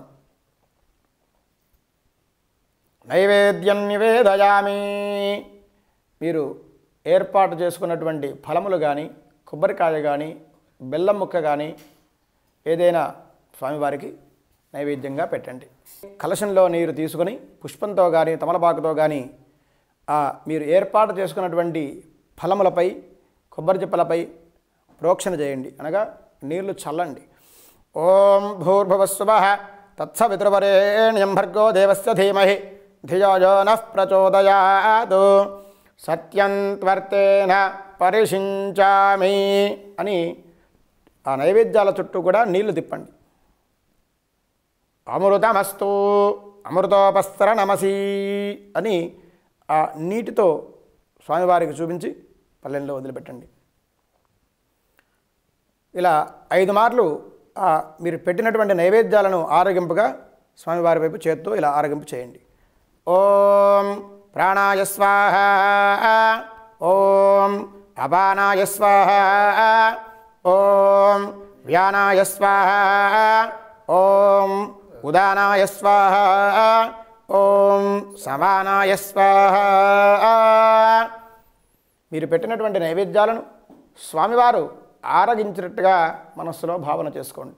A: నైవేద్యం నివేదయామి. మీరు ఏర్పాటు చేసుకున్నటువంటి ఫలములు కానీ కొబ్బరికాయ కానీ బెల్లం ముక్క కానీ ఏదైనా స్వామివారికి నైవేద్యంగా పెట్టండి. కలశంలో నీరు తీసుకొని పుష్పంతో కానీ తమలపాకుతో కానీ మీరు ఏర్పాటు చేసుకున్నటువంటి ఫలములపై కొబ్బరి చిప్పలపై ప్రోక్షణ చేయండి, అనగా నీళ్లు చల్లండి. ఓం భూర్భువస్సువః తత్సవితుర్వరేణ్యం భర్గో దేవస్య ధీమహి ధియో యో నః ప్రచోదయాత్ సత్యం త్వర్తేన పరిషించామి అని ఆ నైవేద్యాల చుట్టూ కూడా నీళ్లు తిప్పండి. అమృతమస్తు అమృతోపస్సరణమసి అని ఆ నీటితో స్వామివారికి చూపించి పల్లెంలో వదిలిపెట్టండి. ఇలా ఐదు మార్లు మీరు పెట్టినటువంటి నైవేద్యాలను ఆరగింపుగా స్వామివారి వైపు చేత్తో ఇలా ఆరగింపు చేయండి. ఓం ప్రాణాయ స్వాహ. ఓం అపానాయ స్వాహ. ఓం వ్యానాయ స్వాహ. ఓం ఉదానాయ స్వాహ. ఓం సమానాయ స్వాహ. మీరు పెట్టినటువంటి నైవేద్యాలను స్వామివారు ఆరగించినట్టుగా మనస్సులో భావన చేసుకోండి.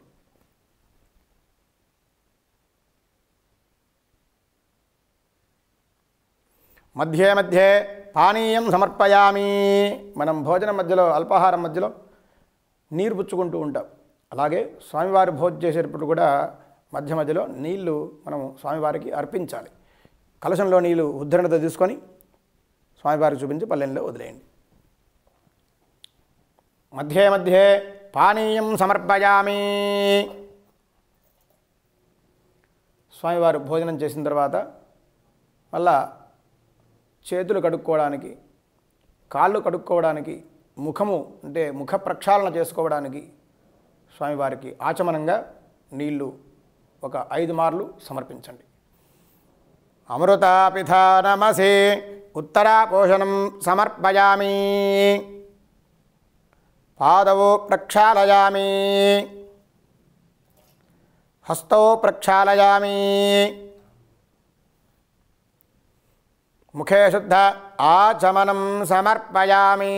A: మధ్యే మధ్యే పానీయం సమర్పయామి. మనం భోజనం మధ్యలో అల్పాహారం మధ్యలో నీరు పుచ్చుకుంటూ ఉంటాం. అలాగే స్వామివారి భోజనం చేసేటప్పుడు కూడా మధ్య మధ్యలో నీళ్లు మనం స్వామివారికి అర్పించాలి. కలశంలో నీళ్లు ఉద్ధరణతో తీసుకొని స్వామివారికి చూపించి పల్లెంలో వదిలేయండి. మధ్యే మధ్యే పానీయం సమర్పయామి. స్వామివారు భోజనం చేసిన తర్వాత మళ్ళా చేతులు కడుక్కోవడానికి, కాళ్ళు కడుక్కోవడానికి, ముఖము అంటే ముఖ ప్రక్షాళన చేసుకోవడానికి స్వామివారికి ఆచమనంగా నీళ్లు ఒక ఐదు మార్లు సమర్పించండి. అమృతాపిధానమసి ఉత్తరాపోషణం సమర్పయామి. పాదవో ప్రక్షాళయామి. హస్తౌ ప్రక్షాళయామి. ముఖే శుద్ధ ఆచమనం సమర్పయామి.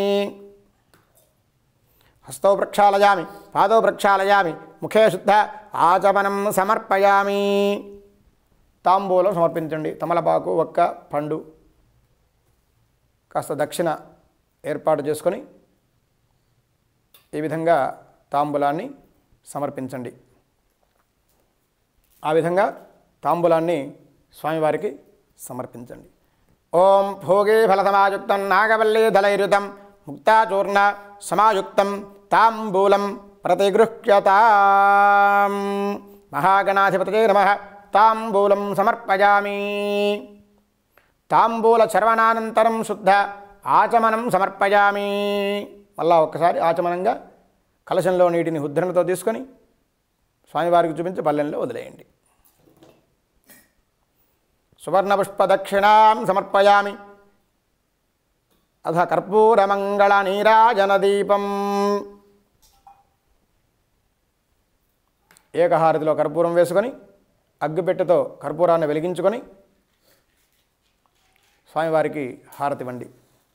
A: హస్తౌ ప్రక్షాళయామి, పాదౌ ప్రక్షాళయామి, ముఖే శుద్ధ ఆచమనం సమర్పయామి. తాంబూలం సమర్పించండి. తమలపాకు, ఒక్క, పండు కాస్త దక్షిణ ఏర్పాటు చేసుకొని ఈ విధంగా తాంబూలాన్ని సమర్పించండి. ఆ విధంగా తాంబూలాన్ని స్వామివారికి సమర్పించండి. ఓం భోగే ఫలసమాయుక్తం నాగవల్లీ దళైరుతం ముక్తాచూర్ణ సమాయుక్తం తాంబూలం ప్రతిగృహ్యతాం. మహాగణాధిపతయే నమః. తాంబూలం సమర్పయామి. తాంబూల చర్వణానంతరం శుద్ధ ఆచమనం సమర్పయామి. మళ్ళా ఒక్కసారి ఆచమనంగా కలశంలో నీటిని ఉద్ధరణతో తీసుకొని స్వామివారికి చూపించి పల్లెంలో వదిలేయండి. సువర్ణపుష్పదక్షిణాం సమర్పయామి. అథ కర్పూరమంగళ నీరాజనదీపం. ఏకహారతిలో కర్పూరం వేసుకొని అగ్గిపెట్టెతో కర్పూరాన్ని వెలిగించుకొని స్వామివారికి హారతి ఇవ్వండి.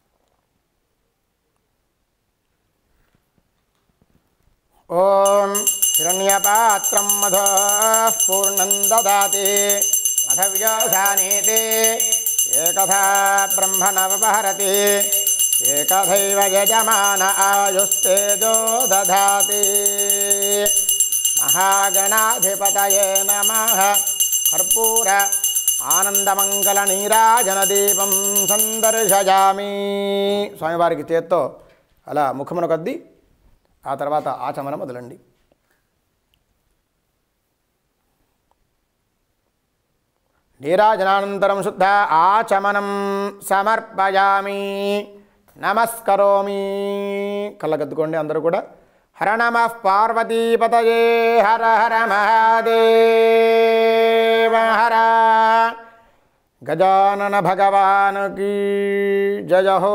A: ఓం హిరణ్యపాత్రం మధో పూర్ణం దదాతి మధవ్యోసానీతి ఏకథా బ్రహ్మణవపహరతి ఏకథైవ యజమాన ఆయుస్తేజో దధాతి. మహాగణాధిపతయే నమః. కర్పూర ఆనందమంగళ నీరాజనదీపం సందర్శయామి. స్వామివారికి చేత్తో అలా ముఖమును కద్ది ఆ తర్వాత ఆచమనం వదలండి. నీరాజనానంతరం శుద్ధ ఆచమనం సమర్పయామి. నమస్కరోమి. కళ్ళగద్దుకోండి అందరూ కూడా. హర నమః పార్వతీపతయే హర హర మహాదేవ హర. గజానన భగవానుకి జయ హో.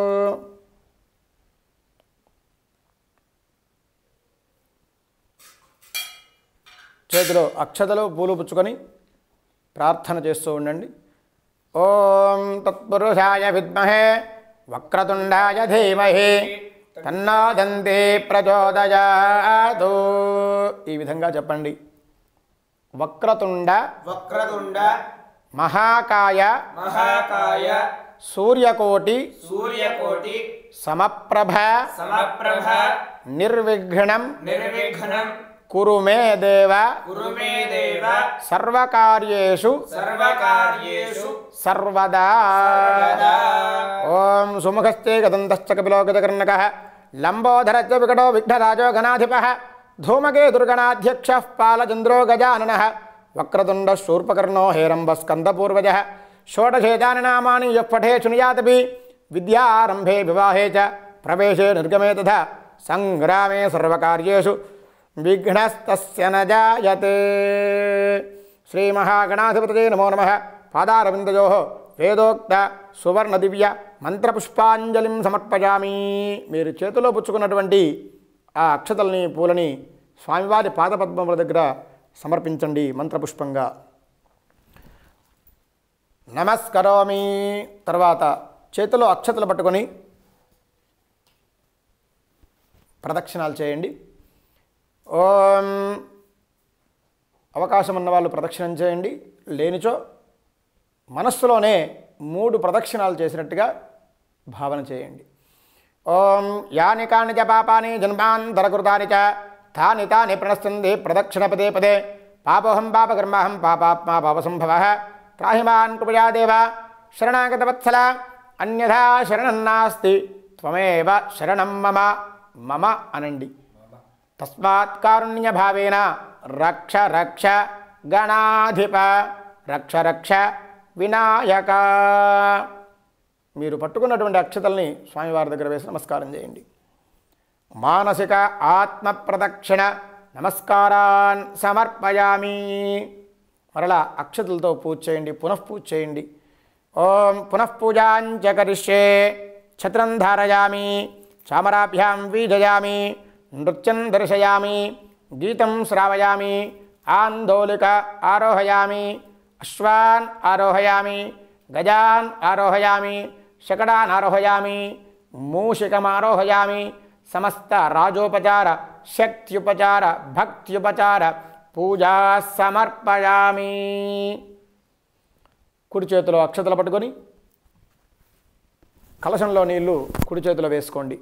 A: చేతిలో అక్షతలు పూలు పుచ్చుకొని ప్రార్థన చేస్తూ ఉండండి. ఓం తత్పురుషాయ విద్మహే వక్రతుండాయ ధీమహి తన్నో దంతి ప్రచోదయాతు. ఈ విధంగా చెప్పండి. వక్రతుండ
B: వక్రతుండ
A: మహాకాయ
B: మహాకాయ
A: సూర్యకోటి
B: సూర్యకోటి
A: సమప్రభ
B: సమప్రభ
A: నిర్విఘ్నం
B: నిర్విఘ్నం
A: కురు మే దేవ
B: కురు మే దేవ
A: సర్వకార్యేషు
B: సర్వకార్యేషు
A: సర్వదా.
B: సర్వదా.
A: ఓం సుముఖశ్చే గదంతశ్చ కపిలో గజకర్ణకః లంబోదరశ్చ వికటో విఘ్నరాజో గణాధిపః ధూమకేతుర్గణాధ్యక్షః పాలచంద్రో గజాననః వక్రతుండ శూర్పకర్ణో హేరంబస్కందపూర్వజः షోడశేతాని నామాని యః పఠే శృణుయాదపి విద్యారంభే వివాహే చ ప్రవేశే నిర్గమే తథా సంగ్రామే సర్వకార్యేషు విఘ్నస్తస్య న జాయతే. శ్రీమహాగణాధిపతయే నమో నమః. పాదారవిందయోః వేదోక్త సువర్ణ దివ్య మంత్రపుష్పాంజలిం సమర్పయామి. మీరు చేతిలో పుచ్చుకున్నటువంటి ఆ అక్షతల్ని పూలని స్వామివారి పాదపద్మముల దగ్గర సమర్పించండి మంత్రపుష్పంగా. నమస్కరోమి. తర్వాత చేతిలో అక్షతలు పట్టుకొని ప్రదక్షిణాలు చేయండి. ఓం అవకాశం ఉన్న వాళ్ళు ప్రదక్షిణం చేయండి. లేనిచో మనస్సులోనే మూడు ప్రదక్షిణాలు చేసినట్టుగా భావన చేయండి. ఓం యాని కాని చ పాపాని జన్మాంతరకృతాని చ తాని తాని ప్రణశ్యంతి ప్రదక్షిణ పదే పదే పాపోహం పాపకర్మహం పాపాత్మా పాపసంభవః త్రాహిమాన్ కృపయా దేవ శరణాగతవత్సల అన్యథా శరణం నాస్తి త్వమేవ శరణం మమ. మమ అనండి. తస్మాత్ కారుణ్య భావేన రక్ష రక్ష గణాధిప రక్ష రక్ష వినాయక. మీరు పట్టుకున్నటువంటి అక్షతల్ని స్వామివారి దగ్గర వేసి నమస్కారం చేయండి. మానసిక ఆత్మ ప్రదక్షిణ నమస్కారాన్ సమర్పయామి. మరలా అక్షతలతో పూజ చేయండి, పునఃపూజ చేయండి. ఓం పునఃపూజాంచ కరిష్యే. ఛత్రం ధారయామి, చామరాభ్యాం వీజయామి, నృత్యం దర్శయామి, గీతం శ్రావయామి, ఆందోళిక ఆరోహయామి, అశ్వాన్ ఆరోహయామి, గజాన్ ఆరోహయామి, శకడాన్ ఆరోహయామి, మూషికమారోహయామి. సమస్త రాజోపచార, శక్త్యుపచార, భక్త్యుపచార పూజా సమర్పయామి. కుడి చేతిలో అక్షతలు పట్టుకొని కలశంలో నీళ్లు కుడి చేతిలో వేసుకోండి.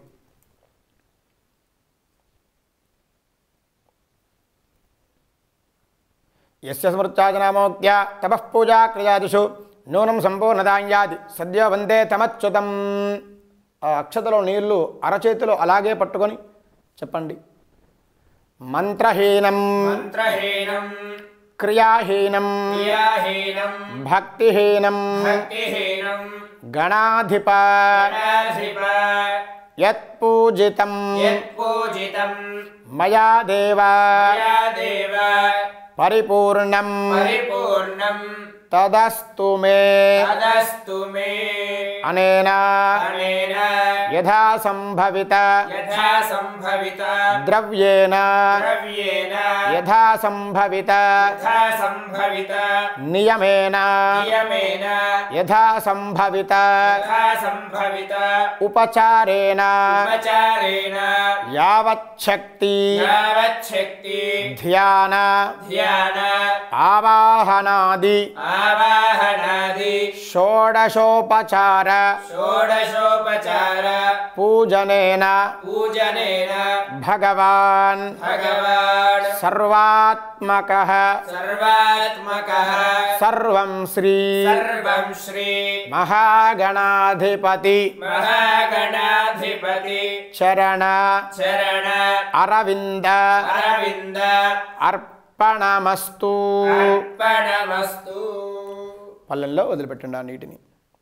A: యస్య స్మృత్యాజనామోక్త్యా తపః పూజా క్రియాదిషు నూనం సంపూర్ణదాన్యాది సద్యో వందే తమచ్యుతం. ఆ అక్షతలో నీళ్లు అరచేతిలో అలాగే పట్టుకొని చెప్పండి. మంత్రహీనం
B: మంత్రహీనం
A: క్రియాహీనం
B: క్రియాహీనం
A: భక్తిహీనం
B: భక్తిహీనం
A: గణాధిప
B: గణాధిప
A: యత్పూజితం
B: యత్పూజితం
A: మయా దేవ
B: మయా దేవ
A: పరిపూర్ణం
B: పరిపూర్ణం
A: తదస్తు మే
B: తదస్తు మే
A: అనేన
B: అనేన
A: యథా సంభవిత
B: యథా సంభవిత
A: ద్రవ్యేన
B: ద్రవ్యేన
A: యథా సంభవిత
B: యథా సంభవిత
A: నియమేన
B: నియమేన
A: యథా సంభవిత
B: యథా సంభవిత
A: ఉపచారేణ
B: ఉపచారేణ
A: యావచ్చక్తి
B: యావచ్చక్తి
A: ధ్యాన
B: ధ్యాన
A: ఆవాహనాది
B: ఆవాహనాది
A: షోడశోపచార
B: షోడశోపచార
A: పూజనేన
B: పూజనేన
A: భగవాన్
B: భగవాన్
A: సర్వాత్మకః
B: సర్వాత్మకః
A: సర్వం శ్రీ
B: సర్వం శ్రీ
A: మహాగణాధిపతి
B: మహాగణాధిపతి
A: చరణ
B: చరణ
A: అరవింద
B: అరవింద
A: అర్పణమస్తు.
B: అర్పణమస్తు.
A: పళ్ళెంలో వదిలిపెట్టండి ఆ నీటిని.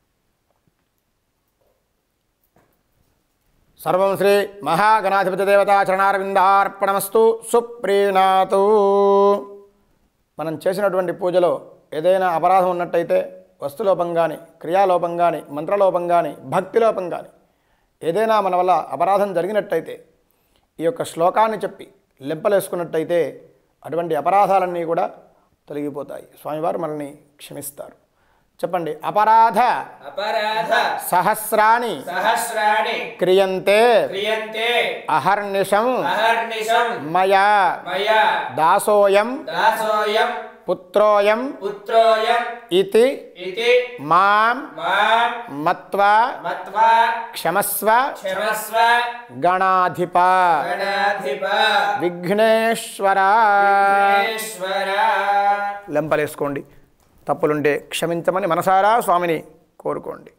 A: సర్వం శ్రీ మహాగణాధిపతి దేవతా చరణారవిందార్పణమస్తు. సుప్రీణాతు. మనం చేసినటువంటి పూజలో ఏదైనా అపరాధం ఉన్నట్టయితే వస్తులోపం కానీ, క్రియాలోపం కానీ, మంత్రలోపం కానీ, భక్తిలోపం కానీ ఏదైనా మన వల్ల అపరాధం జరిగినట్టయితే ఈ యొక్క శ్లోకాన్ని చెప్పి లెంపలేసుకున్నట్టయితే అటువంటి అపరాధాలన్నీ కూడా తొలగిపోతాయి. స్వామివారు మనల్ని క్షమిస్తారు. చెప్పండి. అపరాధ
B: అపరాధ
A: సహస్రాణి
B: సహస్రాణి
A: క్రియంతే
B: క్రియంతే
A: అహర్నిశం
B: అహర్నిశం
A: మయా
B: మయా
A: దాసోయం
B: దాసోయం
A: పుత్రోయం
B: పుత్రోయం
A: ఇతి
B: ఇతి
A: మాం
B: మాం
A: మత్వా
B: మత్వా
A: క్షమస్వ
B: క్షమస్వ
A: గణాధిప
B: గణాధిప
A: విఘ్నేశ్వర.
B: ఈశ్వర.
A: లెంపలేసుకోండి. తప్పులుంటే క్షమించమని మనసారా స్వామిని కోరుకోండి.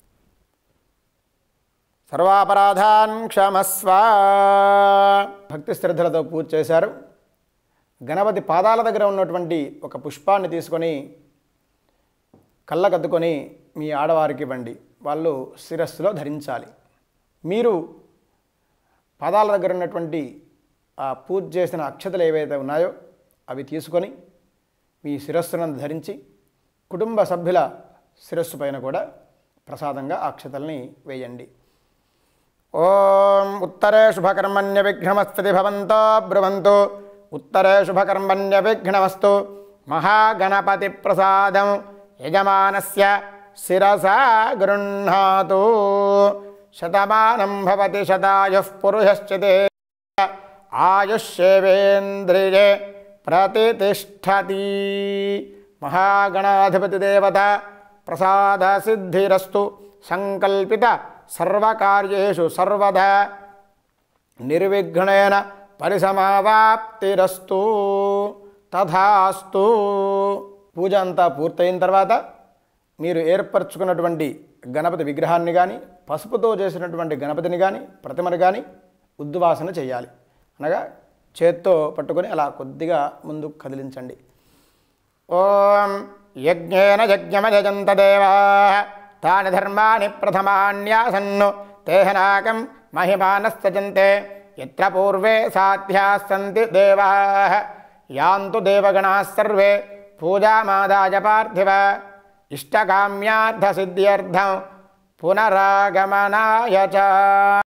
A: సర్వాపరాధాన్ క్షమస్వ. భక్తి శ్రద్ధలతో పూజ చేశారు. గణపతి పాదాల దగ్గర ఉన్నటువంటి ఒక పుష్పాన్ని తీసుకొని కళ్ళకద్దుకొని మీ ఆడవారికి ఇవ్వండి. వాళ్ళు శిరస్సులో ధరించాలి. మీరు పాదాల దగ్గర ఉన్నటువంటి ఆ పూజ చేసిన అక్షతలు ఏవైతే ఉన్నాయో అవి తీసుకొని మీ శిరస్సును ధరించి కుటుంబ సభ్యుల శిరస్సు పైన కూడా ప్రసాదంగా ఆ అక్షతల్ని వేయండి. ఓం ఉత్తరే శుభకర్మణ్య విఘ్నమస్తి భవంతో బ్రువంతు. ఉత్తరే శుభకర్మణ్య విఘ్నమస్తు. మహాగణపతి ప్రసాదం యజమానస్య శిరసా గృహ్ణాతు. శతమానం భవతి శతాయుః పురుషశ్చేతేంద్రియే ఆయుష్యేవేంద్రియే ప్రతిష్ఠతి. మహాగణాధిపతి దేవత ప్రసాద సిద్ధిరస్తు. సంకల్పిత సర్వకార్యేషు సర్వదా నిర్విఘ్నేన పరిసమావాప్తిరస్తు. తథాస్తు. పూజ అంతా పూర్తయిన తర్వాత మీరు ఏర్పరచుకున్నటువంటి గణపతి విగ్రహాన్ని కానీ, పసుపుతో చేసినటువంటి గణపతిని కానీ, ప్రతిమను కానీ ఉద్వాసన చేయాలి. అనగా చేత్తో పట్టుకొని అలా కొద్దిగా ముందుకు కదిలించండి. ఓం యజ్ఞేన యజ్ఞమజంత దేవాః తాని ధర్మాని ప్రథమాన్యాసన్ను తేహనాకం మహిమానస్తజంతే यत्र पूर्वे साध्याः सन्ति देवाः यान्तु देवगणाः सर्वे पूजामादाय पार्थिव इष्टकाम्यार्थसिद्ध्यर्थं पुनरागमनाय च।